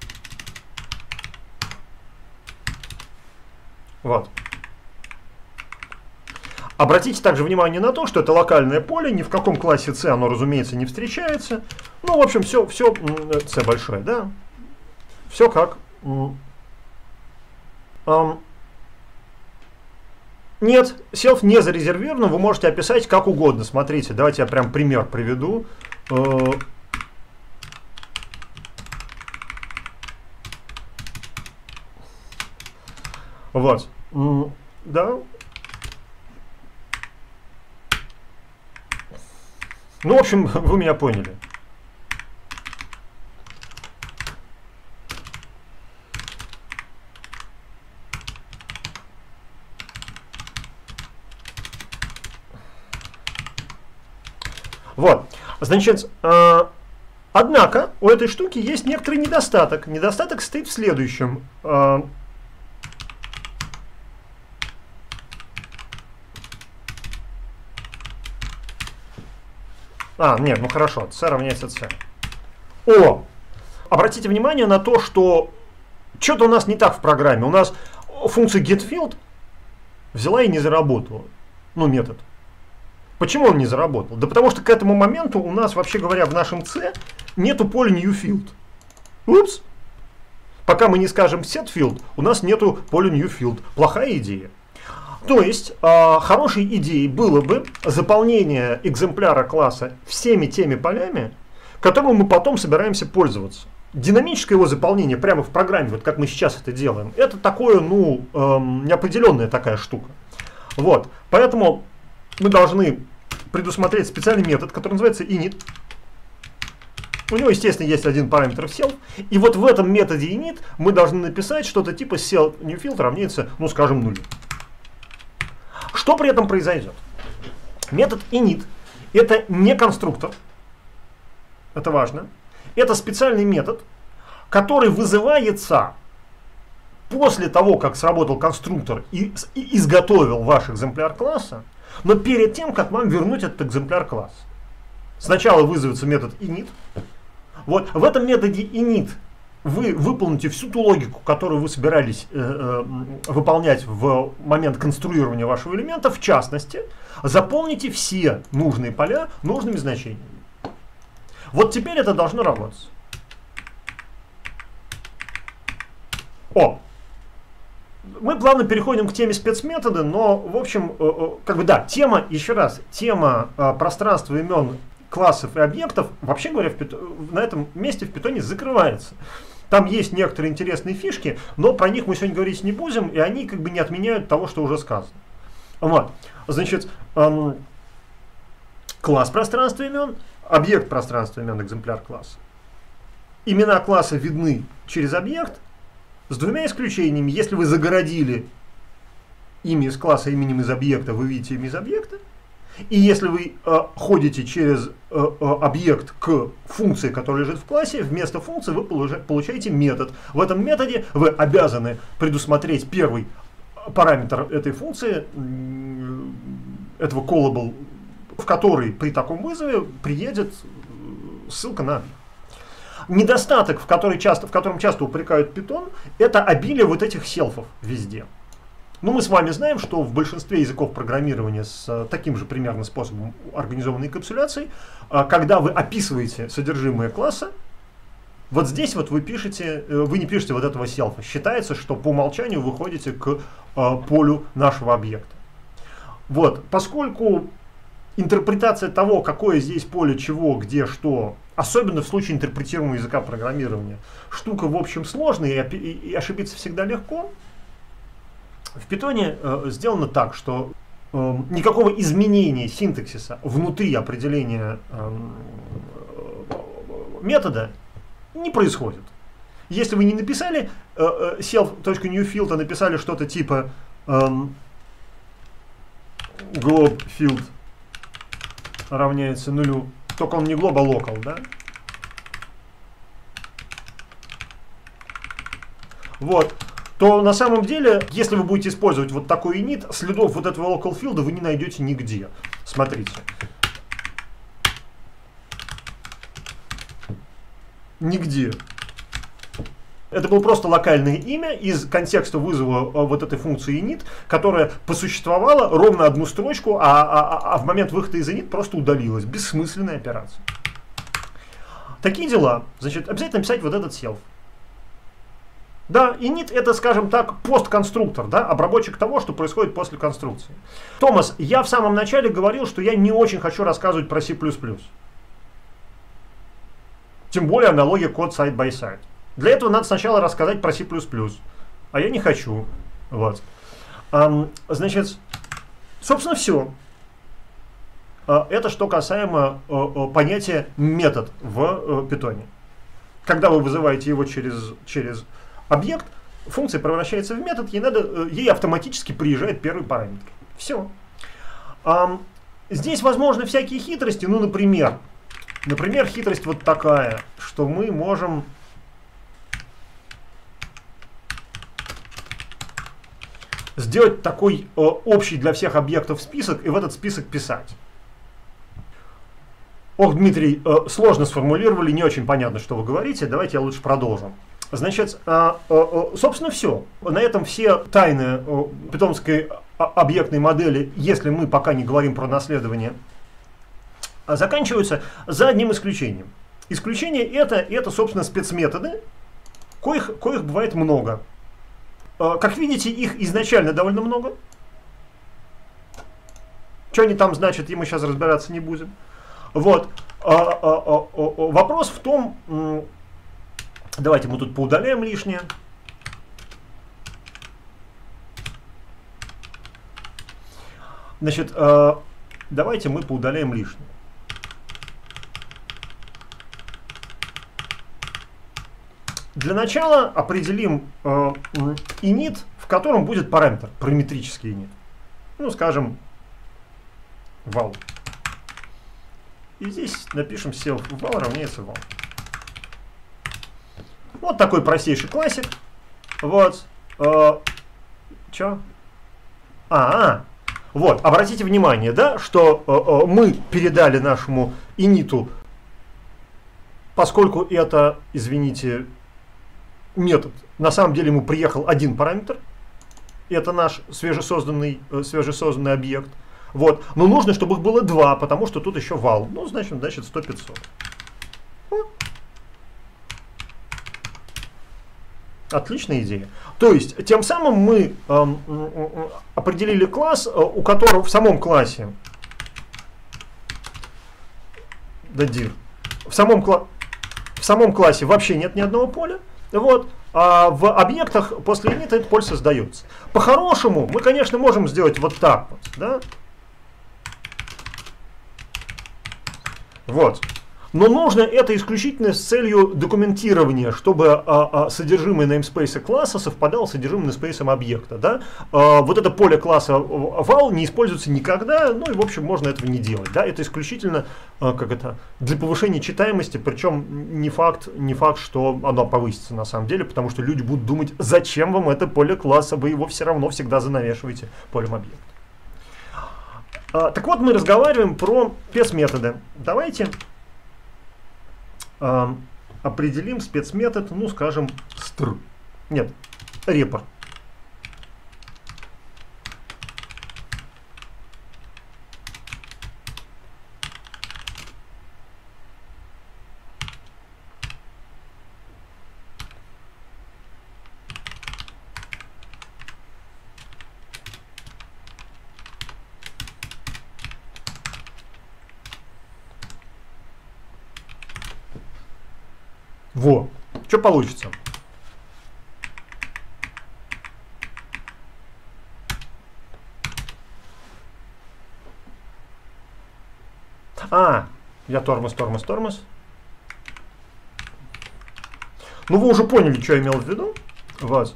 Вот. Обратите также внимание на то, что это локальное поле, ни в каком классе C оно, разумеется, не встречается. Ну, в общем, все, все C большое, да. Все как. Um, нет, self не зарезервирован, вы можете описать как угодно. Смотрите, давайте я прям пример приведу. Uh, Вот, да. Ну, в общем, вы меня поняли. Вот, значит, э, однако у этой штуки есть некоторый недостаток. Недостаток стоит в следующем. Э, А, нет, ну хорошо, c равняется c. О! Обратите внимание на то, что что-то у нас не так в программе. У нас функция getField взяла и не заработала. Ну, метод. Почему он не заработал? Да потому что к этому моменту у нас, вообще говоря, в нашем C нету поля newField. Упс. Пока мы не скажем setField, у нас нету поля newField. Плохая идея. То есть, э, хорошей идеей было бы заполнение экземпляра класса всеми теми полями, которым мы потом собираемся пользоваться. Динамическое его заполнение прямо в программе, вот как мы сейчас это делаем, это такое, ну, эм, неопределенная такая штука. Вот. Поэтому мы должны предусмотреть специальный метод, который называется init. У него, естественно, есть один параметр self. И вот в этом методе init мы должны написать что-то типа self newField равняется, ну, скажем, нулю. Что при этом произойдет? Метод init это не конструктор. Это важно. Это специальный метод, который вызывается после того, как сработал конструктор и, и изготовил ваш экземпляр класса, но перед тем, как вам вернуть этот экземпляр класса. Сначала вызовется метод init. Вот в этом методе init вы выполните всю ту логику, которую вы собирались э, э, выполнять в момент конструирования вашего элемента. В частности, заполните все нужные поля нужными значениями. Вот теперь это должно работать. О! Мы плавно переходим к теме спецметода, но, в общем, э, э, как бы да, тема, еще раз, тема э, пространства имен классов и объектов, вообще говоря, в Python, на этом месте в Python закрывается. Там есть некоторые интересные фишки, но про них мы сегодня говорить не будем, и они как бы не отменяют того, что уже сказано. Вот. Значит, эм, класс пространства имен, объект пространства имен, экземпляр класса. Имена класса видны через объект, с двумя исключениями. Если вы загородили имя из класса именем из объекта, вы видите имя из объекта. И если вы э, ходите через э, э, объект к функции, которая лежит в классе, вместо функции вы получаете метод. В этом методе вы обязаны предусмотреть первый параметр этой функции, этого callable, в который при таком вызове приедет ссылка на объект. Недостаток, в, который часто, в котором часто упрекают Python, это обилие вот этих селфов везде. Ну, мы с вами знаем, что в большинстве языков программирования с таким же примерно способом организованной капсуляции, когда вы описываете содержимое класса, вот здесь вот вы пишете, вы не пишете вот этого селфа. Считается, что по умолчанию вы ходите к полю нашего объекта. Вот, поскольку интерпретация того, какое здесь поле чего, где, что, особенно в случае интерпретируемого языка программирования, штука, в общем, сложная и, и, и ошибиться всегда легко. В Python э, сделано так, что э, никакого изменения синтаксиса внутри определения э, метода не происходит. Если вы не написали э, э, self.newField, а написали что-то типа э, globField равняется нулю, только он не glob, а local, да? Вот. То на самом деле, если вы будете использовать вот такой init, следов вот этого local field вы не найдете нигде. Смотрите. Нигде. Это было просто локальное имя из контекста вызова вот этой функции init, которая посуществовала ровно одну строчку, а, а, а в момент выхода из init просто удалилась. Бессмысленная операция. Такие дела. Значит, обязательно писать вот этот self. Да, init это, скажем так, постконструктор, да, обработчик того, что происходит после конструкции. Томас, я в самом начале говорил, что я не очень хочу рассказывать про C++. Тем более аналогия код side by side. Для этого надо сначала рассказать про C++, а я не хочу. Вот. Um, значит, собственно, все. Uh, это что касаемо uh, uh, понятия метод в uh, Python. Когда вы вызываете его через, через объект, функция превращается в метод, ей, надо, ей автоматически приезжает первый параметр. Все. Um, здесь возможны всякие хитрости, ну, например, например, хитрость вот такая, что мы можем сделать такой э, общий для всех объектов список и в этот список писать. Ох, Дмитрий, э, сложно сформулировали, не очень понятно, что вы говорите. Давайте я лучше продолжу. Значит, э, э, собственно, все. На этом все тайны э, питонской объектной модели, если мы пока не говорим про наследование, заканчиваются за одним исключением. Исключение это, это собственно, спецметоды, коих, коих бывает много. Как видите, их изначально довольно много. Что они там значат, и мы сейчас разбираться не будем. Вот. Вопрос в том, давайте мы тут поудаляем лишнее. Значит, давайте мы поудаляем лишнее. Для начала определим э, init, в котором будет параметр, параметрический init. Ну, скажем, val. И здесь напишем self val равняется val. Вот такой простейший классик. Вот. Э, Че? А, а, вот, обратите внимание, да, что э, э, мы передали нашему init, поскольку это, извините, метод, на самом деле ему приехал один параметр, это наш свежесозданный, э, свежесозданный объект. Вот. Но нужно, чтобы их было два, потому что тут еще val. Ну, значит, значит сто пятьсот. Отличная идея. То есть, тем самым мы э, э, определили класс, э, у которого в самом классе да, dir, в, самом кла в самом классе вообще нет ни одного поля. Вот. А в объектах после init этот поле создается. По-хорошему, мы, конечно, можем сделать вот так вот. Да? Вот. Но нужно это исключительно с целью документирования, чтобы а, а, содержимое namespace класса совпадало с содержимым namespace объекта. Да? А, вот это поле класса val не используется никогда, ну и в общем можно этого не делать. Да? Это исключительно а, как это, для повышения читаемости, причем не факт, не факт, что оно повысится на самом деле, потому что люди будут думать, зачем вам это поле класса, вы его все равно всегда занавешиваете полем объекта. А, так вот, мы разговариваем про спецметоды. Давайте Uh, определим спецметод, ну, скажем, str. Нет, репор. Во, что получится? А, я тормоз, тормоз, тормоз. Ну, вы уже поняли, что я имел в виду. Вот.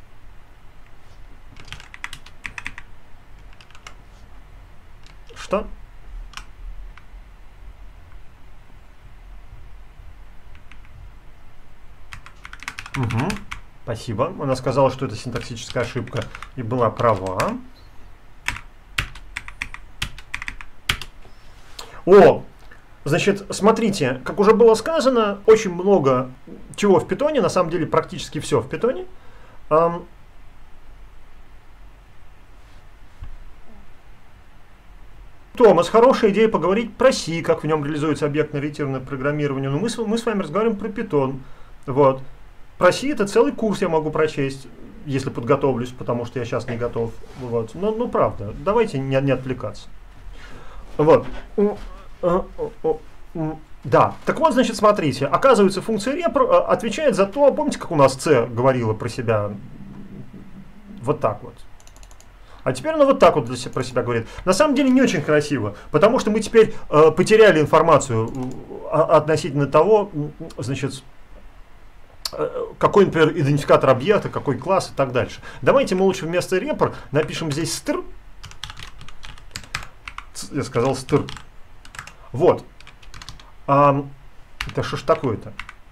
Что? Угу. Спасибо. Она сказала, что это синтаксическая ошибка и была права. О, значит, смотрите, как уже было сказано, очень много чего в питоне, на самом деле практически все в питоне. Эм, Томас, хорошая идея поговорить про C, как в нем реализуется объектно-ориентированное программирование. Но мы, мы с вами разговариваем про питон. Вот. Про C это целый курс я могу прочесть, если подготовлюсь, потому что я сейчас не готов. Вот. Но, ну, правда, давайте не, не отвлекаться. Вот. Да, так вот, значит, смотрите, оказывается, функция rep отвечает за то, помните, как у нас C говорила про себя вот так вот. А теперь она вот так вот для себя, про себя говорит. На самом деле не очень красиво, потому что мы теперь э, потеряли информацию э, относительно того, значит, какой, например, идентификатор объекта, какой класс и так дальше. Давайте мы лучше вместо репор напишем здесь str. Я сказал str. Вот. А, это что ж такое-то?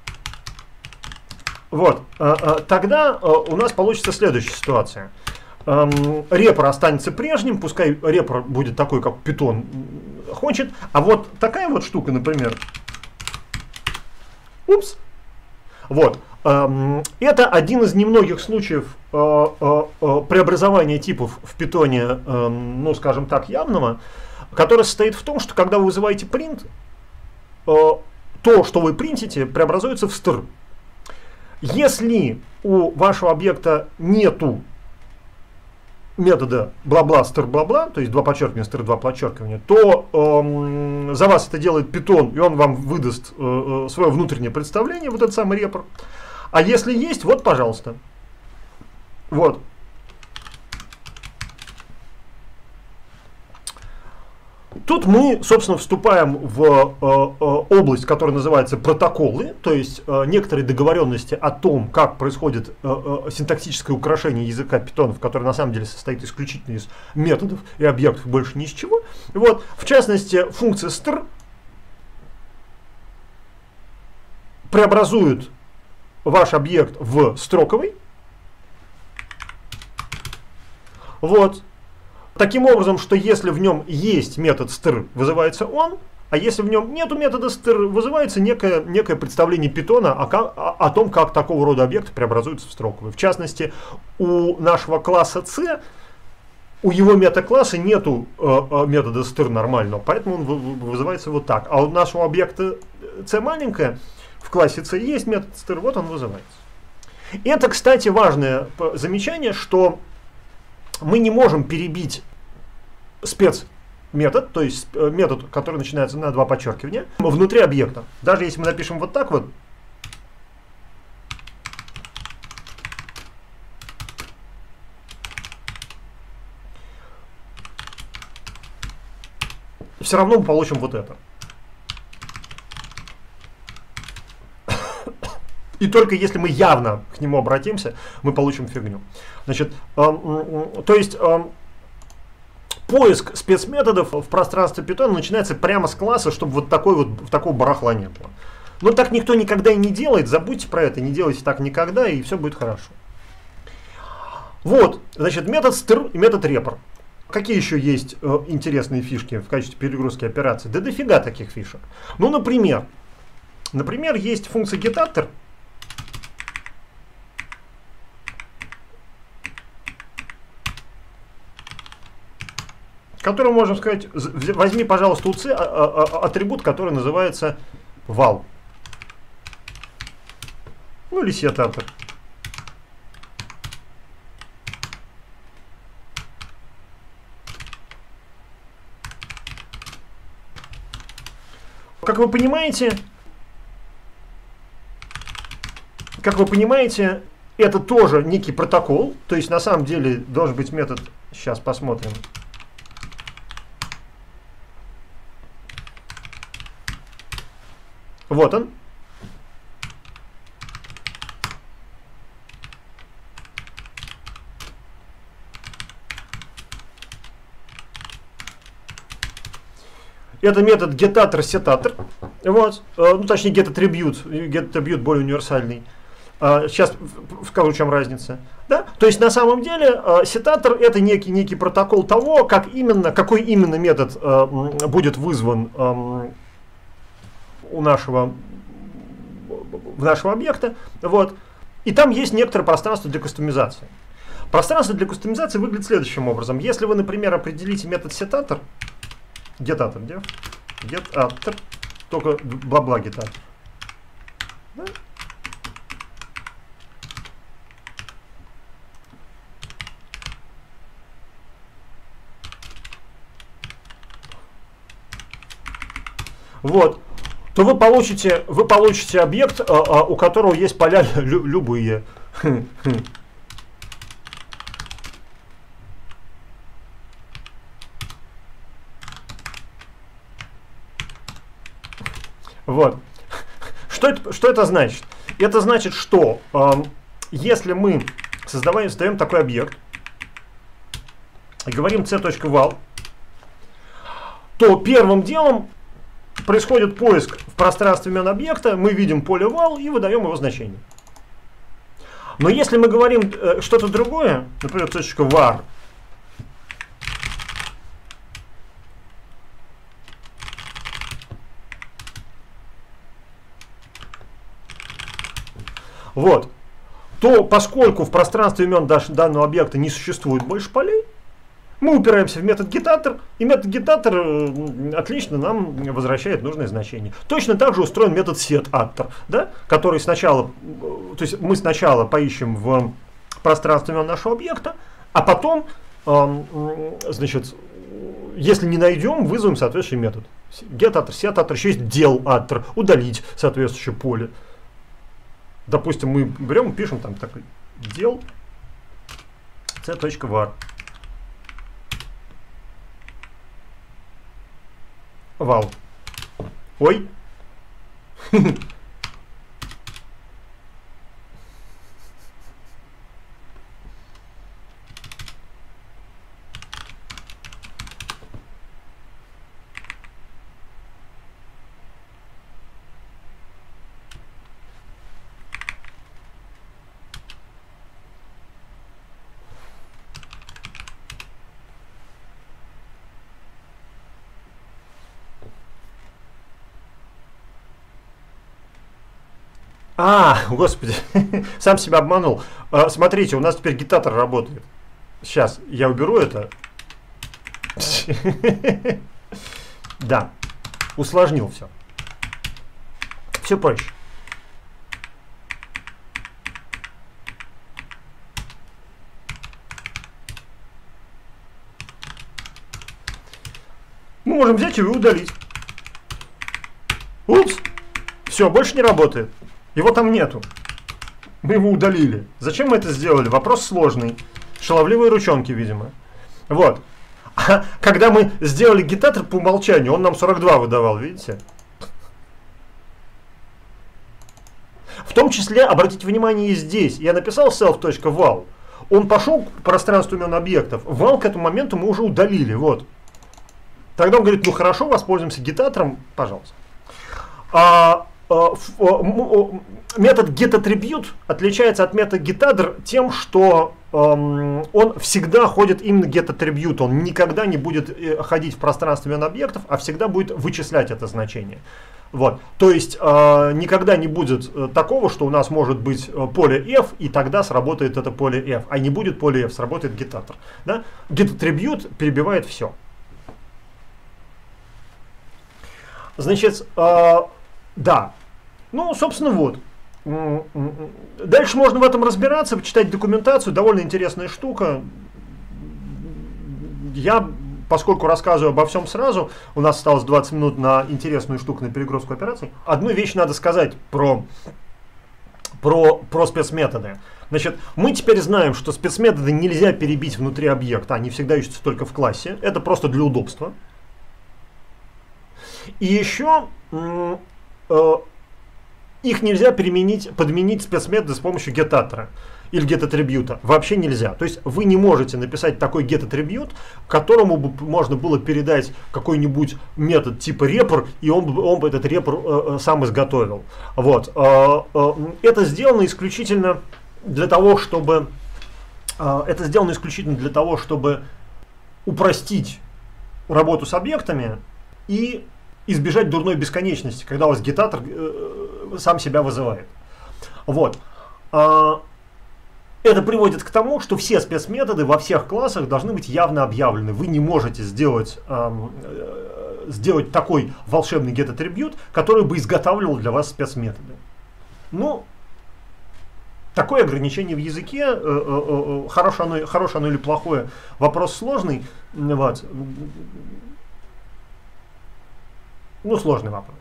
Вот. А, а, тогда а, у нас получится следующая ситуация. А, репор останется прежним, пускай репор будет такой, как Python хочет. А вот такая вот штука, например. Упс. Вот. Это один из немногих случаев преобразования типов в питоне, ну, скажем так, явного, который состоит в том, что когда вы вызываете print, то, что вы принтите, преобразуется в str. Если у вашего объекта нету метода бла-бла, str, бла-бла, то есть два подчеркивания, str, два подчеркивания, то эм, за вас это делает Python, и он вам выдаст э, свое внутреннее представление, вот этот самый репор. А если есть, вот, пожалуйста. Вот. Тут мы, собственно, вступаем в э, э, область, которая называется протоколы, то есть э, некоторые договоренности о том, как происходит э, э, синтаксическое украшение языка Python, которое на самом деле состоит исключительно из методов и объектов, больше ни из чего. Вот, в частности, функция str преобразует ваш объект в строковый. Вот. Таким образом, что если в нем есть метод str, вызывается он, а если в нем нету метода str, вызывается некое, некое представление Python о, о, о том, как такого рода объекты преобразуются в строковые. В частности, у нашего класса C, у его метакласса нету э, метода str нормального, поэтому он вызывается вот так. А у нашего объекта C маленькое, в классе C есть метод str, вот он вызывается. И это, кстати, важное замечание, что мы не можем перебить спецметод, то есть метод, который начинается на два подчеркивания, внутри объекта. Даже если мы напишем вот так вот, все равно мы получим вот это. И только если мы явно к нему обратимся, мы получим фигню. Значит, э, то есть э, поиск спецметодов в пространстве Python начинается прямо с класса, чтобы вот такой вот такого барахла не было. Но так никто никогда и не делает. Забудьте про это, не делайте так никогда, и все будет хорошо. Вот, значит, метод str и метод repr. Какие еще есть э, интересные фишки в качестве перегрузки операций? Да дофига таких фишек. Ну, например, например, есть функция getAtter, которому можем сказать, возьми, пожалуйста, у C атрибут, который называется val. Ну или setAtter. Как вы понимаете, как вы понимаете, это тоже некий протокол, то есть на самом деле должен быть метод, сейчас посмотрим. Вот он. Это метод getAtter, setAtter. Вот. Ну, точнее, getAttribute. getAttribute более универсальный. Сейчас скажу, в чем разница. Да? То есть, на самом деле, setAtter это некий, некий протокол того, как именно, какой именно метод будет вызван у нашего, в нашего объекта. Вот. И там есть некоторое пространство для кастомизации. Пространство для кастомизации выглядит следующим образом. Если вы, например, определите метод setAtter, getAtter, где? getAtter, только бла-бла getAtter. Да? Вот. То вы получите, вы получите объект, а, а, у которого есть поля лю, любые. Вот. Что это, что это значит? Это значит, что э, если мы создаваем, создаем такой объект и говорим c.val, то первым делом происходит поиск в пространстве имен объекта, мы видим поле val и выдаем его значение. Но если мы говорим э, что-то другое, например, c.var, вот, то поскольку в пространстве имен данного объекта не существует больше полей, мы упираемся в метод гетатор, и метод гетатор отлично нам возвращает нужное значение. Точно так же устроен метод setAttr, да, который сначала, то есть мы сначала поищем в пространстве имен нашего объекта, а потом, значит, если не найдем, вызовем соответствующий метод. GetAttr, setAttr, еще есть delAttr, удалить соответствующее поле. Допустим, мы берем и пишем там такой del c.var. Вал. Ой. А, господи, сам себя обманул. А, смотрите, у нас теперь гетатор работает. Сейчас я уберу это. Да, усложнил все. Все проще. Мы можем взять его и удалить. Упс. Все, больше не работает. Его там нету. Мы его удалили. Зачем мы это сделали? Вопрос сложный. Шаловливые ручонки, видимо. Вот. А когда мы сделали гетатор по умолчанию, он нам сорок два выдавал, видите? В том числе, обратите внимание, и здесь. Я написал self.val. Он пошел к пространству имен объектов. Val к этому моменту мы уже удалили. Вот. Тогда он говорит, ну хорошо, воспользуемся гетатором, пожалуйста. А, метод getAttribute отличается от метода getAttr тем, что эм, он всегда ходит именно getAttribute. Он никогда не будет ходить в пространстве имен объектов, а всегда будет вычислять это значение. Вот. То есть э, никогда не будет такого, что у нас может быть поле f, и тогда сработает это поле f. А не будет поле f, сработает getAttr. Да? getAttribute перебивает все. Значит, э, да. Ну, собственно, вот. Дальше можно в этом разбираться, почитать документацию. Довольно интересная штука. Я, поскольку рассказываю обо всем сразу, у нас осталось двадцать минут на интересную штуку, на перегрузку операций. Одну вещь надо сказать про, про, про спецметоды. Значит, мы теперь знаем, что спецметоды нельзя перебить внутри объекта. Они всегда ищутся только в классе. Это просто для удобства. И еще... их нельзя применить, подменить спецметоды с помощью getAttr или getAttribute. Вообще нельзя. То есть вы не можете написать такой getAttribute, которому бы можно было передать какой-нибудь метод типа repr, и он, он бы этот repr э, сам изготовил. Вот. Э, э, это сделано исключительно для того, чтобы э, это сделано исключительно для того, чтобы упростить работу с объектами и избежать дурной бесконечности, когда у вас getAttr э, сам себя вызывает. Вот. А, это приводит к тому, что все спецметоды во всех классах должны быть явно объявлены. Вы не можете сделать, э, э, сделать такой волшебный getAttribute, который бы изготавливал для вас спецметоды. Ну, такое ограничение в языке, э, э, э, хорошее, оно, хорошее оно или плохое, вопрос сложный. Вот. Ну, сложный вопрос.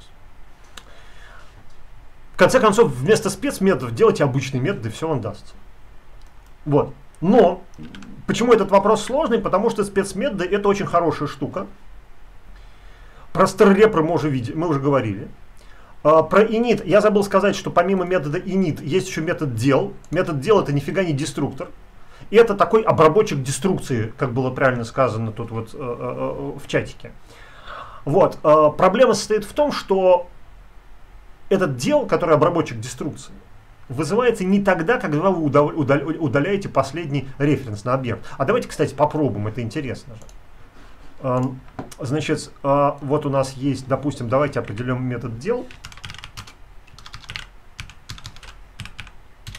В конце концов, вместо спецметодов делайте обычные методы, все он даст. Вот. Но, почему этот вопрос сложный? Потому что спецметоды это очень хорошая штука. Про star-repr мы уже, видели, мы уже говорили. А, про init. Я забыл сказать, что помимо метода init есть еще метод del. Метод del это нифига не деструктор. И это такой обработчик деструкции, как было правильно сказано тут вот э, э, в чатике. Вот. Э, проблема состоит в том, что этот del, который обработчик деструкции, вызывается не тогда, когда вы удаляете последний референс на объект. А давайте, кстати, попробуем, это интересно же. Э, значит, э, вот у нас есть, допустим, давайте определим метод del.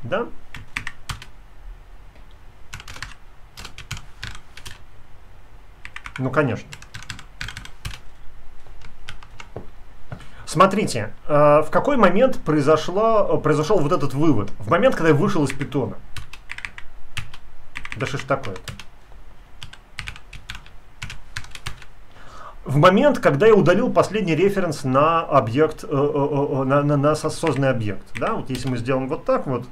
Да? Ну, конечно. Смотрите, э, в какой момент произошло, произошел вот этот вывод? В момент, когда я вышел из питона. Да что ж такое-то? В момент, когда я удалил последний референс на объект, э, э, э, на, на, на созданный объект. Да? Вот если мы сделаем вот так вот.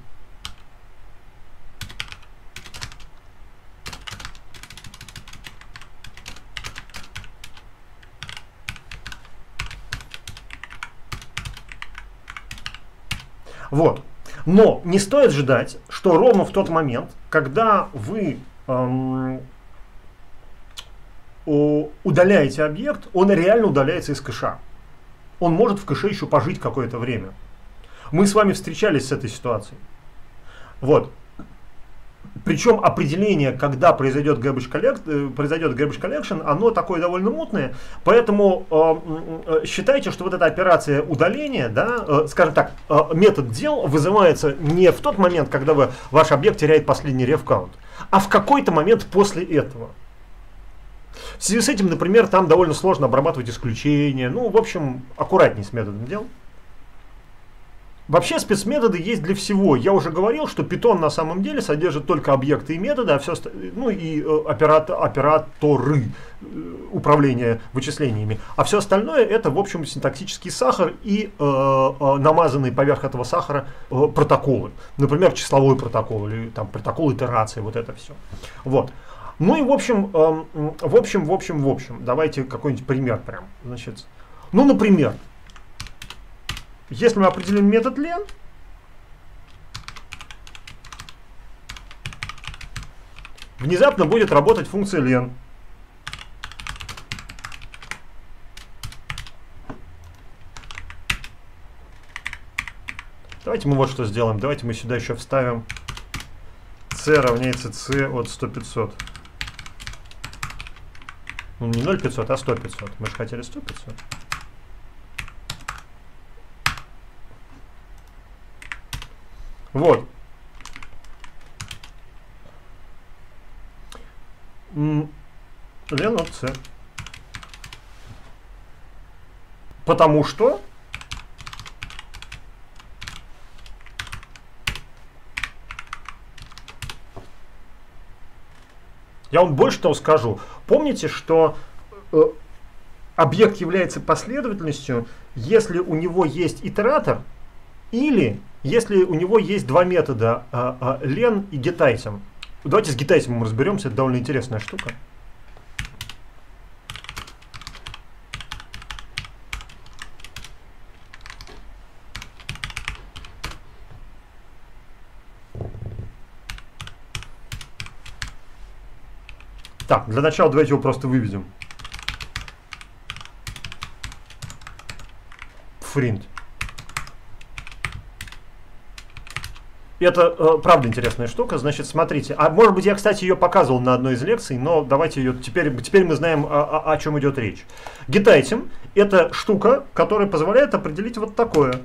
Вот. Но не стоит ждать, что ровно в тот момент, когда вы эм, удаляете объект, он реально удаляется из кэша. Он может в кэше еще пожить какое-то время. Мы с вами встречались с этой ситуацией. Вот. Причем определение, когда произойдет garbage, collect, произойдет garbage collection, оно такое довольно мутное. Поэтому э, считайте, что вот эта операция удаления, да, э, скажем так, э, метод дел вызывается не в тот момент, когда вы, ваш объект теряет последний ref-count, а в какой-то момент после этого. В связи с этим, например, там довольно сложно обрабатывать исключения. Ну, в общем, аккуратней с методом дел. Вообще спецметоды есть для всего. Я уже говорил, что Python на самом деле содержит только объекты и методы, а все, ну и э, оператор, операторы э, управления вычислениями. А все остальное это, в общем, синтаксический сахар и э, э, намазанные поверх этого сахара э, протоколы. Например, числовой протокол или там протокол итерации, вот это все. Вот. Ну и в общем, э, в общем, в общем, в общем, давайте какой-нибудь пример прям. Значит, ну, например, если мы определим метод len, внезапно будет работать функция len. Давайте мы вот что сделаем. Давайте мы сюда еще вставим c равняется c от сто пятьсот. Ну не ноль пятьсот, а сто пятьсот. Мы же хотели сто пятьсот. Вот. len от c. Потому что я вам больше того скажу. Помните, что э, объект является последовательностью, если у него есть итератор или если у него есть два метода э, э, len и getItem. Давайте с getItem разберемся, это довольно интересная штука. Так, для начала давайте его просто выведем. Print. Это э, правда интересная штука. Значит, смотрите. А может быть, я, кстати, ее показывал на одной из лекций, но давайте ее теперь, теперь мы знаем, о, о, о чем идет речь. getItem — это штука, которая позволяет определить вот такое.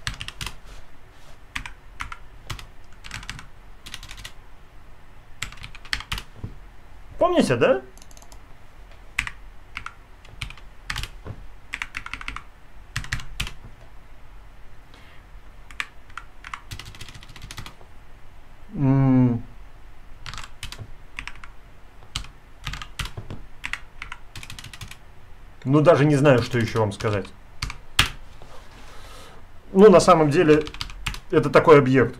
Помните, да? М- Ну, даже не знаю, что еще вам сказать. Ну, на самом деле, это такой объект.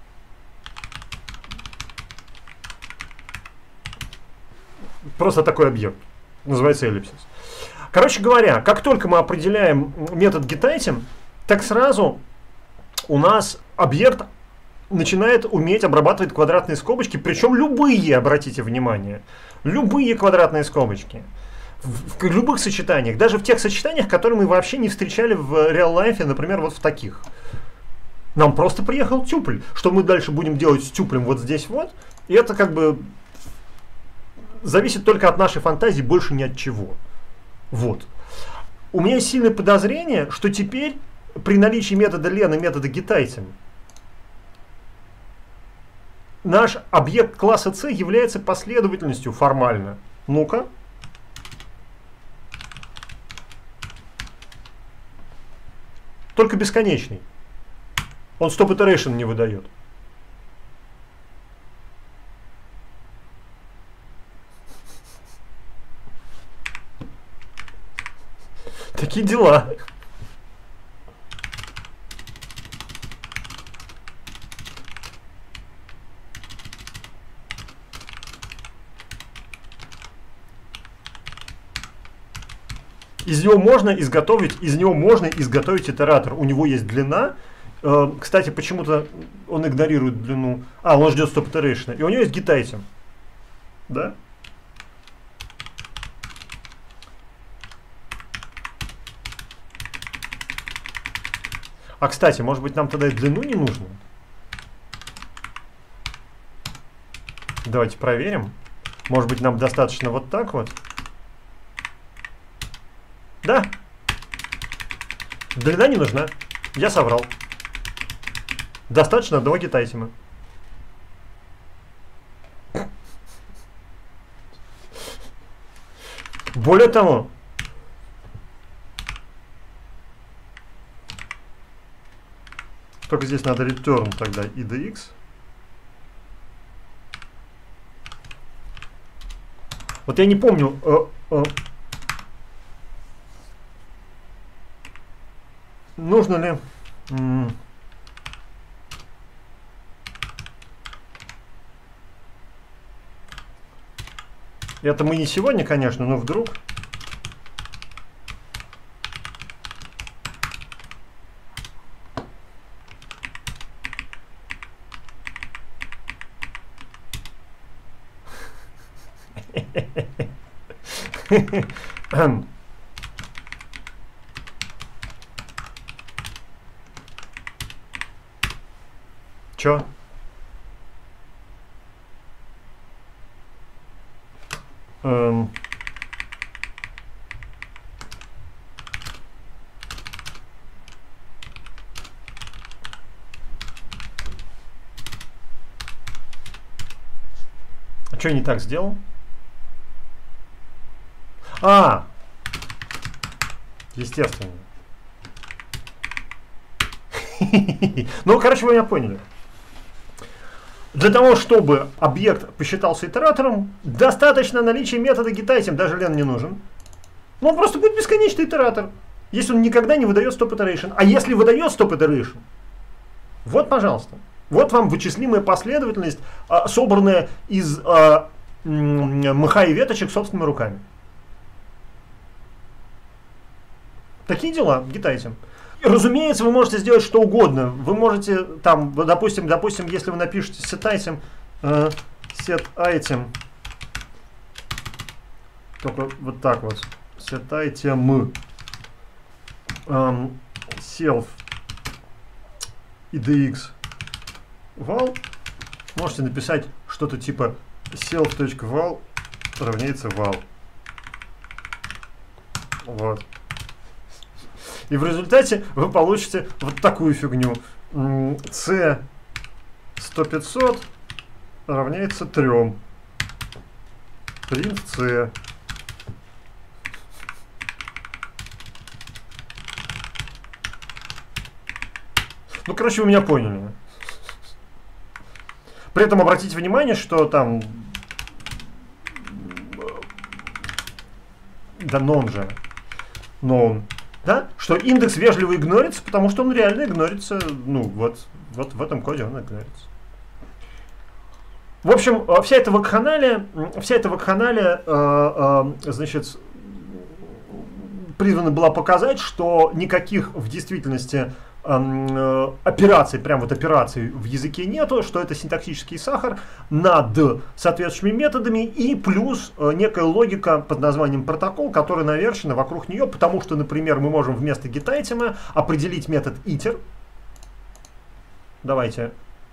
Просто такой объект. Называется эллипсис. Короче говоря, как только мы определяем метод getItem, так сразу у нас объект начинает уметь обрабатывать квадратные скобочки, причем любые, обратите внимание, любые квадратные скобочки. В, в любых сочетаниях, даже в тех сочетаниях, которые мы вообще не встречали в real life, например, вот в таких. Нам просто приехал тюпль. Что мы дальше будем делать с тюплем вот здесь вот, и это как бы зависит только от нашей фантазии, больше ни от чего. Вот. У меня есть сильное подозрение, что теперь при наличии метода len и метода getItem наш объект класса C является последовательностью формально. Ну-ка. Только бесконечный. Он stop iteration не выдает. Такие дела. Из него можно изготовить, из него можно изготовить итератор. У него есть длина. Э, кстати, почему-то он игнорирует длину. А, он ждет stop iteration. И у него есть getItem. Да? А, кстати, может быть, нам тогда и длину не нужно? Давайте проверим. Может быть, нам достаточно вот так вот? Да. Длина не нужна. Я соврал. Достаточно одного getItem. Более того, только здесь надо return тогда idx. Вот я не помню. Э, э, нужно ли... М- Это мы не сегодня, конечно, но вдруг... Чё? Эм. А что я не так сделал? А, естественно. Ну, короче, вы меня поняли. Для того, чтобы объект посчитался итератором, достаточно наличия метода getItem, даже лен не нужен. Ну, он просто будет бесконечный итератор, если он никогда не выдает stop iteration. А если выдает stop iteration, вот, пожалуйста, вот вам вычислимая последовательность, собранная из мха и веточек собственными руками. Такие дела, getItem. Разумеется, вы можете сделать что угодно. Вы можете, там, допустим, допустим, если вы напишете setItem, э, setItem, только вот так вот, setItem, эм, self idx val, можете написать что-то типа self.val равняется val. Вот. И в результате вы получите вот такую фигню. C сто пятьсот равняется трем. Print C. Ну, короче, вы меня поняли. При этом обратите внимание, что там... Да non же. Non. Да? Что индекс вежливо игнорится, потому что он реально игнорится. Ну, вот, вот в этом коде он игнорится. В общем, вся эта вакханалия, вся эта вакханалия, э, э, значит, призвана была показать, что никаких в действительности э, операций, прям вот операций в языке нету, что это синтаксический сахар над соответствующими методами и плюс э, некая логика под названием протокол, которая навершена вокруг нее, потому что, например, мы можем вместо getItem определить метод iter. Давайте.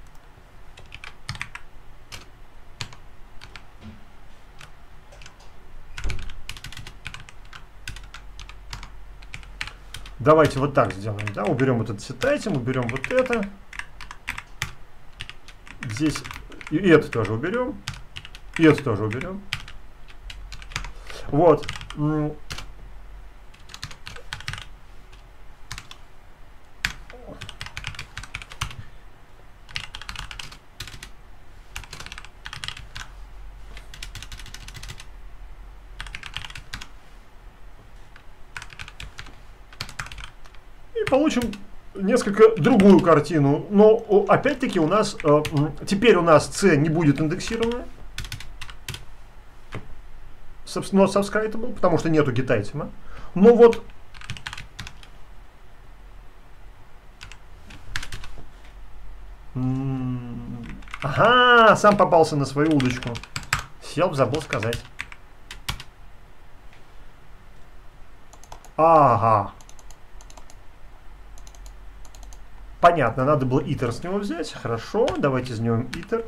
Давайте вот так сделаем, да, уберем вот этот setItem, уберем вот это. Здесь И это тоже уберем. И это тоже уберем. Вот. И получим несколько другую картину. Но опять-таки у нас э, теперь у нас C не будет индексировано. Not subscribable, потому что нету getItem. Но вот ага, сам попался на свою удочку. Сел, забыл сказать. Ага. Понятно, надо было iter с него взять. Хорошо, давайте сделаем iter.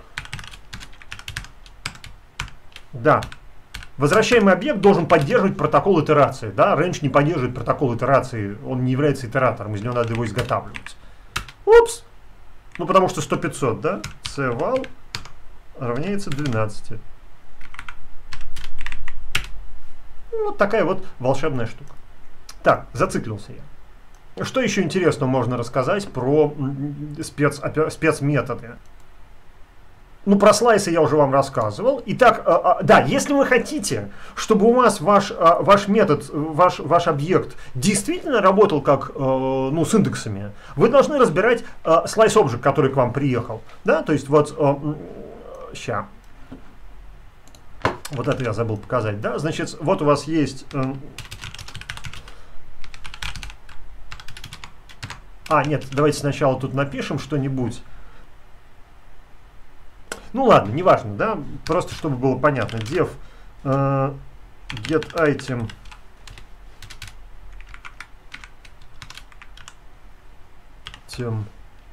Да. Возвращаемый объект должен поддерживать протокол итерации. Да? Range не поддерживает протокол итерации, он не является итератором, из него надо его изготавливать. Упс! Ну потому что сто пятьсот, да? cval равняется двенадцати. Вот такая вот волшебная штука. Так, зациклился я. Что еще интересного можно рассказать про спец, спецметоды? Ну, про слайсы я уже вам рассказывал. Итак, э, э, да, если вы хотите, чтобы у вас ваш, э, ваш метод, ваш, ваш объект действительно работал как, э, ну, с индексами, вы должны разбирать э, slice object, который к вам приехал. Да, то есть вот, э, ща. Вот это я забыл показать, да. Значит, вот у вас есть... Э, а, нет, давайте сначала тут напишем что-нибудь. Ну ладно, неважно, да, просто чтобы было понятно. Def uh, getItem тем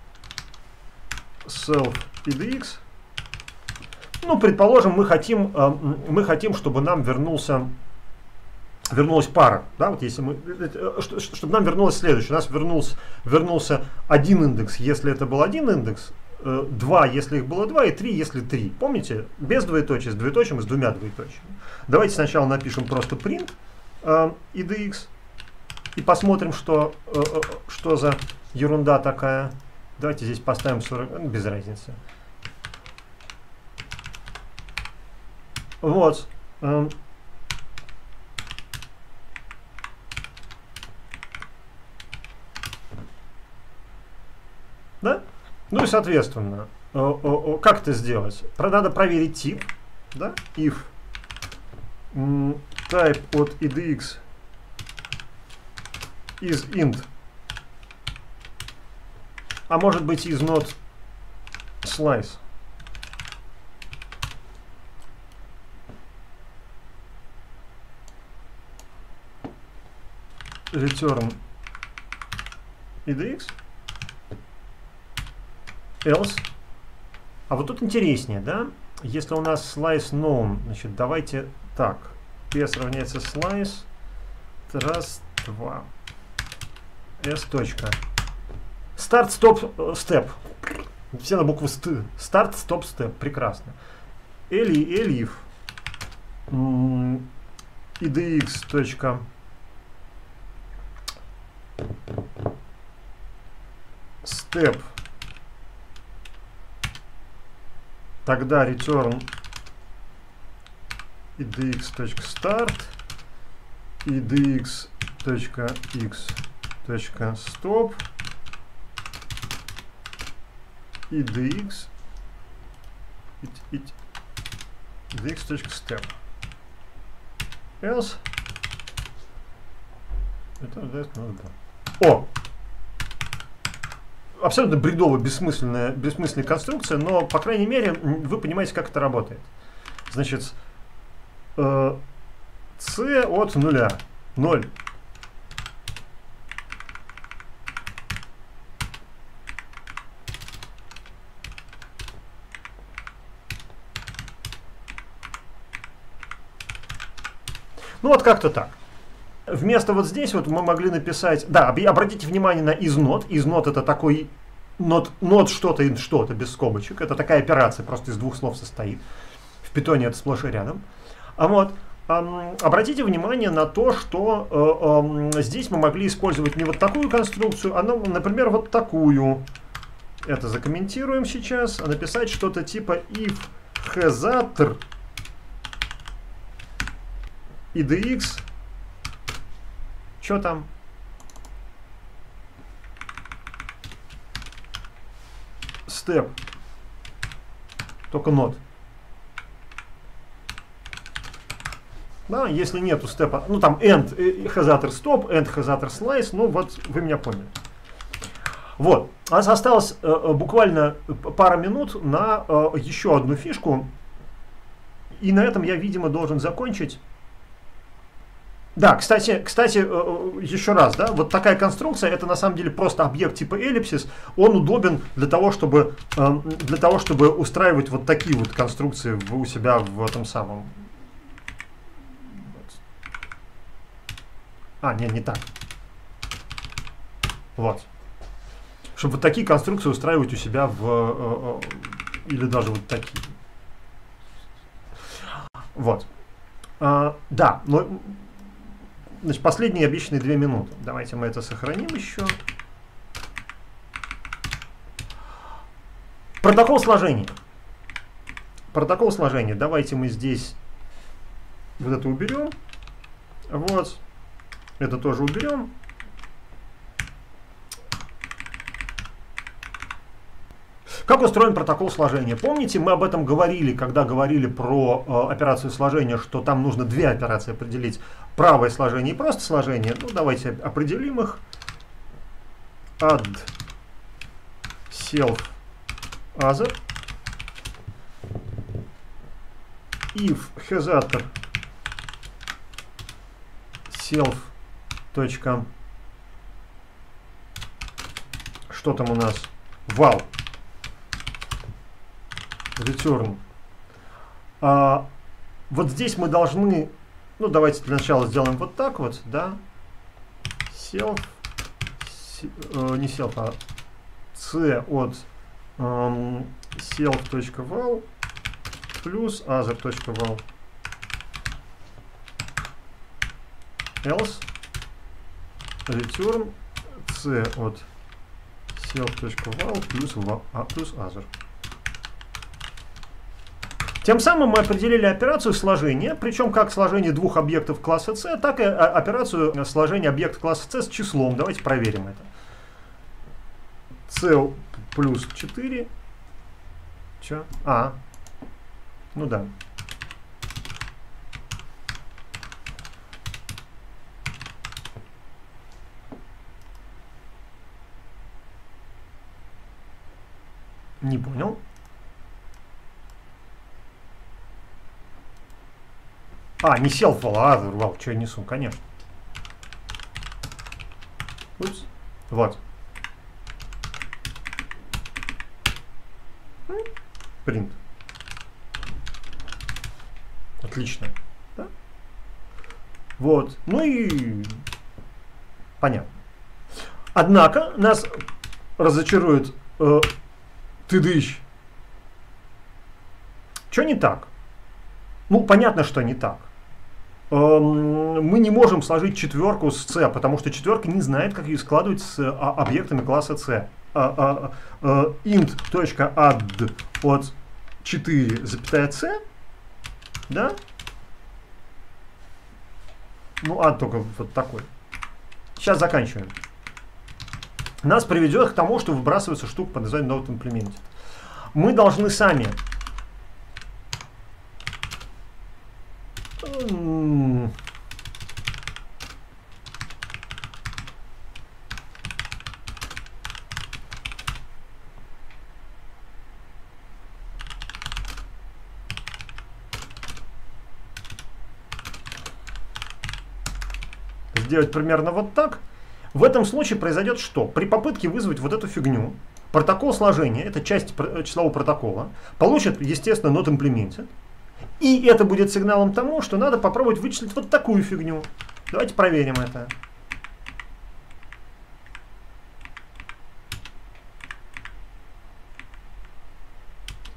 self edx. Ну, предположим, мы хотим, uh, мы хотим, чтобы нам вернулся, вернулась пара. Да, вот если мы, чтобы нам вернулось следующее. У нас вернулся, вернулся один индекс, если это был один индекс. два, если их было два, и три, если три. Помните? Без двоеточия, с двоеточием и с двумя двоеточиями. Давайте сначала напишем просто print э, edx и посмотрим, что, э, что за ерунда такая. Давайте здесь поставим сорок, без разницы. Вот. Э, да? Ну и соответственно, как это сделать? Надо проверить тип, да? If type от edx is int, а может быть is not slice. Return edx. Else. А вот тут интереснее, да? Если у нас slice known, значит, давайте так. S равняется slice раз, два. S точка. Start, stop, step. Все на букву ст. Start, stop, step. Прекрасно. Eli, elif. edx точка. Step. Тогда return edx.start, edx.x.stop, edx, edx.step. Else. Это, О! Абсолютно бредовая, бессмысленная, бессмысленная конструкция, но, по крайней мере, вы понимаете, как это работает. Значит, э, c от нуля. ноль. Ну вот как-то так. Вместо вот здесь вот мы могли написать... Да, обратите внимание на isNot. isNot это такой not, not что-то in что-то без скобочек. Это такая операция, просто из двух слов состоит. В питоне это сплошь и рядом. А вот, эм, обратите внимание на то, что э, э, здесь мы могли использовать не вот такую конструкцию, а, например, вот такую. Это закомментируем сейчас. А написать что-то типа if hasatr idx. Что там? Step. Только not. Да, если нету степа, ну там end hasatr stop, end hasatr slice, ну вот вы меня поняли. Вот. У нас осталось э, буквально пара минут на э, еще одну фишку. И на этом я, видимо, должен закончить. Да, кстати, кстати, еще раз, да, вот такая конструкция, это на самом деле просто объект типа эллипсис, он удобен для того, чтобы, для того, чтобы устраивать вот такие вот конструкции у себя в этом самом. А, нет, не так. Вот. Чтобы вот такие конструкции устраивать у себя в, или даже вот такие. Вот. А, да, но... Значит, последние обещанные две минуты. Давайте мы это сохраним еще. Протокол сложения. Протокол сложения. Давайте мы здесь вот это уберем. Вот. Это тоже уберем. Как устроен протокол сложения? Помните, мы об этом говорили, когда говорили про э, операцию сложения, что там нужно две операции определить. Правое сложение и просто сложение. Ну, давайте определим их. Add self other. If hasatr self. Точка. Что там у нас? Val. Return. А, вот здесь мы должны, ну давайте для начала сделаем вот так вот, да. Self, с, э, не self, а c от эм, self.val плюс other.val. Else return c от self.val плюс, а, плюс other. Тем самым мы определили операцию сложения, причем как сложение двух объектов класса C, так и операцию сложения объекта класса C с числом. Давайте проверим это. C плюс четыре. Че? А. Ну да. Не понял. А, не self-val, а other-val. Что я несу? Конечно. Упс. Вот. Print. Отлично. Да? Вот. Ну и понятно. Однако нас разочарует э, тыдыщ. Что не так? Ну, понятно, что не так. Мы не можем сложить четверку с C, потому что четверка не знает, как ее складывать с объектами класса C. int.add от четыре, запятая C, да? Ну, add только вот такой. Сейчас заканчиваем. Нас приведет к тому, что выбрасывается штука под названием not implemented. Мы должны сами сделать примерно вот так. В этом случае произойдет что? При попытке вызвать вот эту фигню, протокол сложения, это часть числового протокола, получит, естественно, not implemented. И это будет сигналом тому, что надо попробовать вычислить вот такую фигню. Давайте проверим это.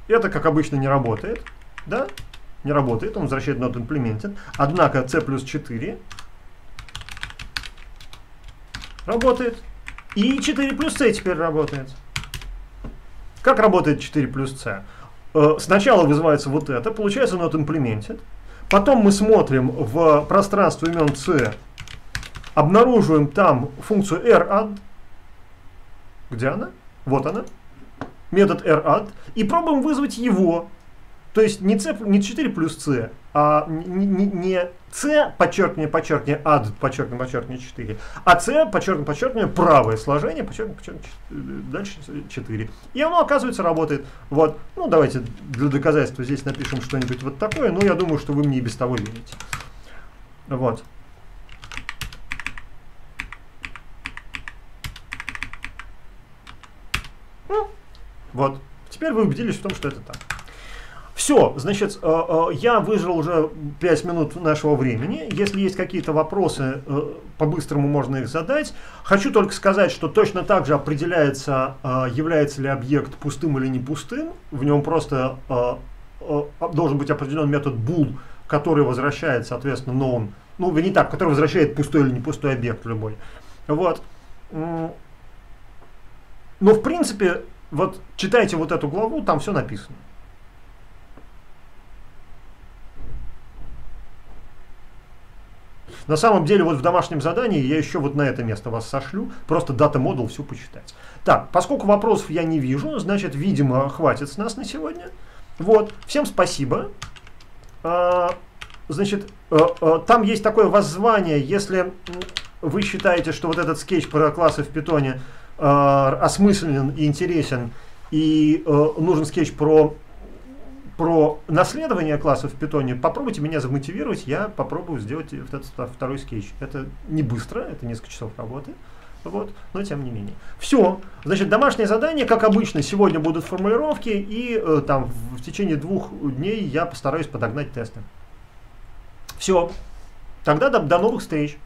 Это, как обычно, не работает. Да? Не работает, он возвращает not implemented. Однако C плюс четыре работает. И четыре плюс C теперь работает. Как работает четыре плюс C? Сначала вызывается вот это, получается not implemented. Потом мы смотрим в пространство имен C, обнаруживаем там функцию radd. Где она? Вот она. Метод radd. И пробуем вызвать его. То есть не, C, не четыре плюс C, а не, не, не C, подчеркивание, подчеркивание, add, подчеркивание, подчеркивание четыре, а C, подчеркивание, подчеркивание, правое сложение, подчеркивание, подчеркивание, дальше четыре. И оно, оказывается, работает. Вот. Ну, давайте для доказательства здесь напишем что-нибудь вот такое, но я думаю, что вы мне и без того верите. Вот. Ну, вот. Теперь вы убедились в том, что это так. Все, значит, я выжил уже пять минут нашего времени. Если есть какие-то вопросы, по-быстрому можно их задать. Хочу только сказать, что точно так же определяется, является ли объект пустым или не пустым. В нем просто должен быть определен метод bool, который возвращает, соответственно, known, ну, не так, который возвращает пустой или не пустой объект любой. Вот. Но, в принципе, вот читайте вот эту главу, там все написано. На самом деле, вот в домашнем задании я еще вот на это место вас сошлю, просто дата модул всю почитать. Так, поскольку вопросов я не вижу, значит, видимо, хватит с нас на сегодня. Вот, всем спасибо. А, значит, а, а, там есть такое воззвание, если вы считаете, что вот этот скетч про классы в питоне а, осмысленен и интересен, и а, нужен скетч про... про наследование классов в питоне, попробуйте меня замотивировать, я попробую сделать этот второй скетч. Это не быстро, это несколько часов работы, вот, но тем не менее. Все, значит, домашнее задание, как обычно, сегодня будут формулировки, и э, там в течение двух дней я постараюсь подогнать тесты. Все, тогда до, до новых встреч.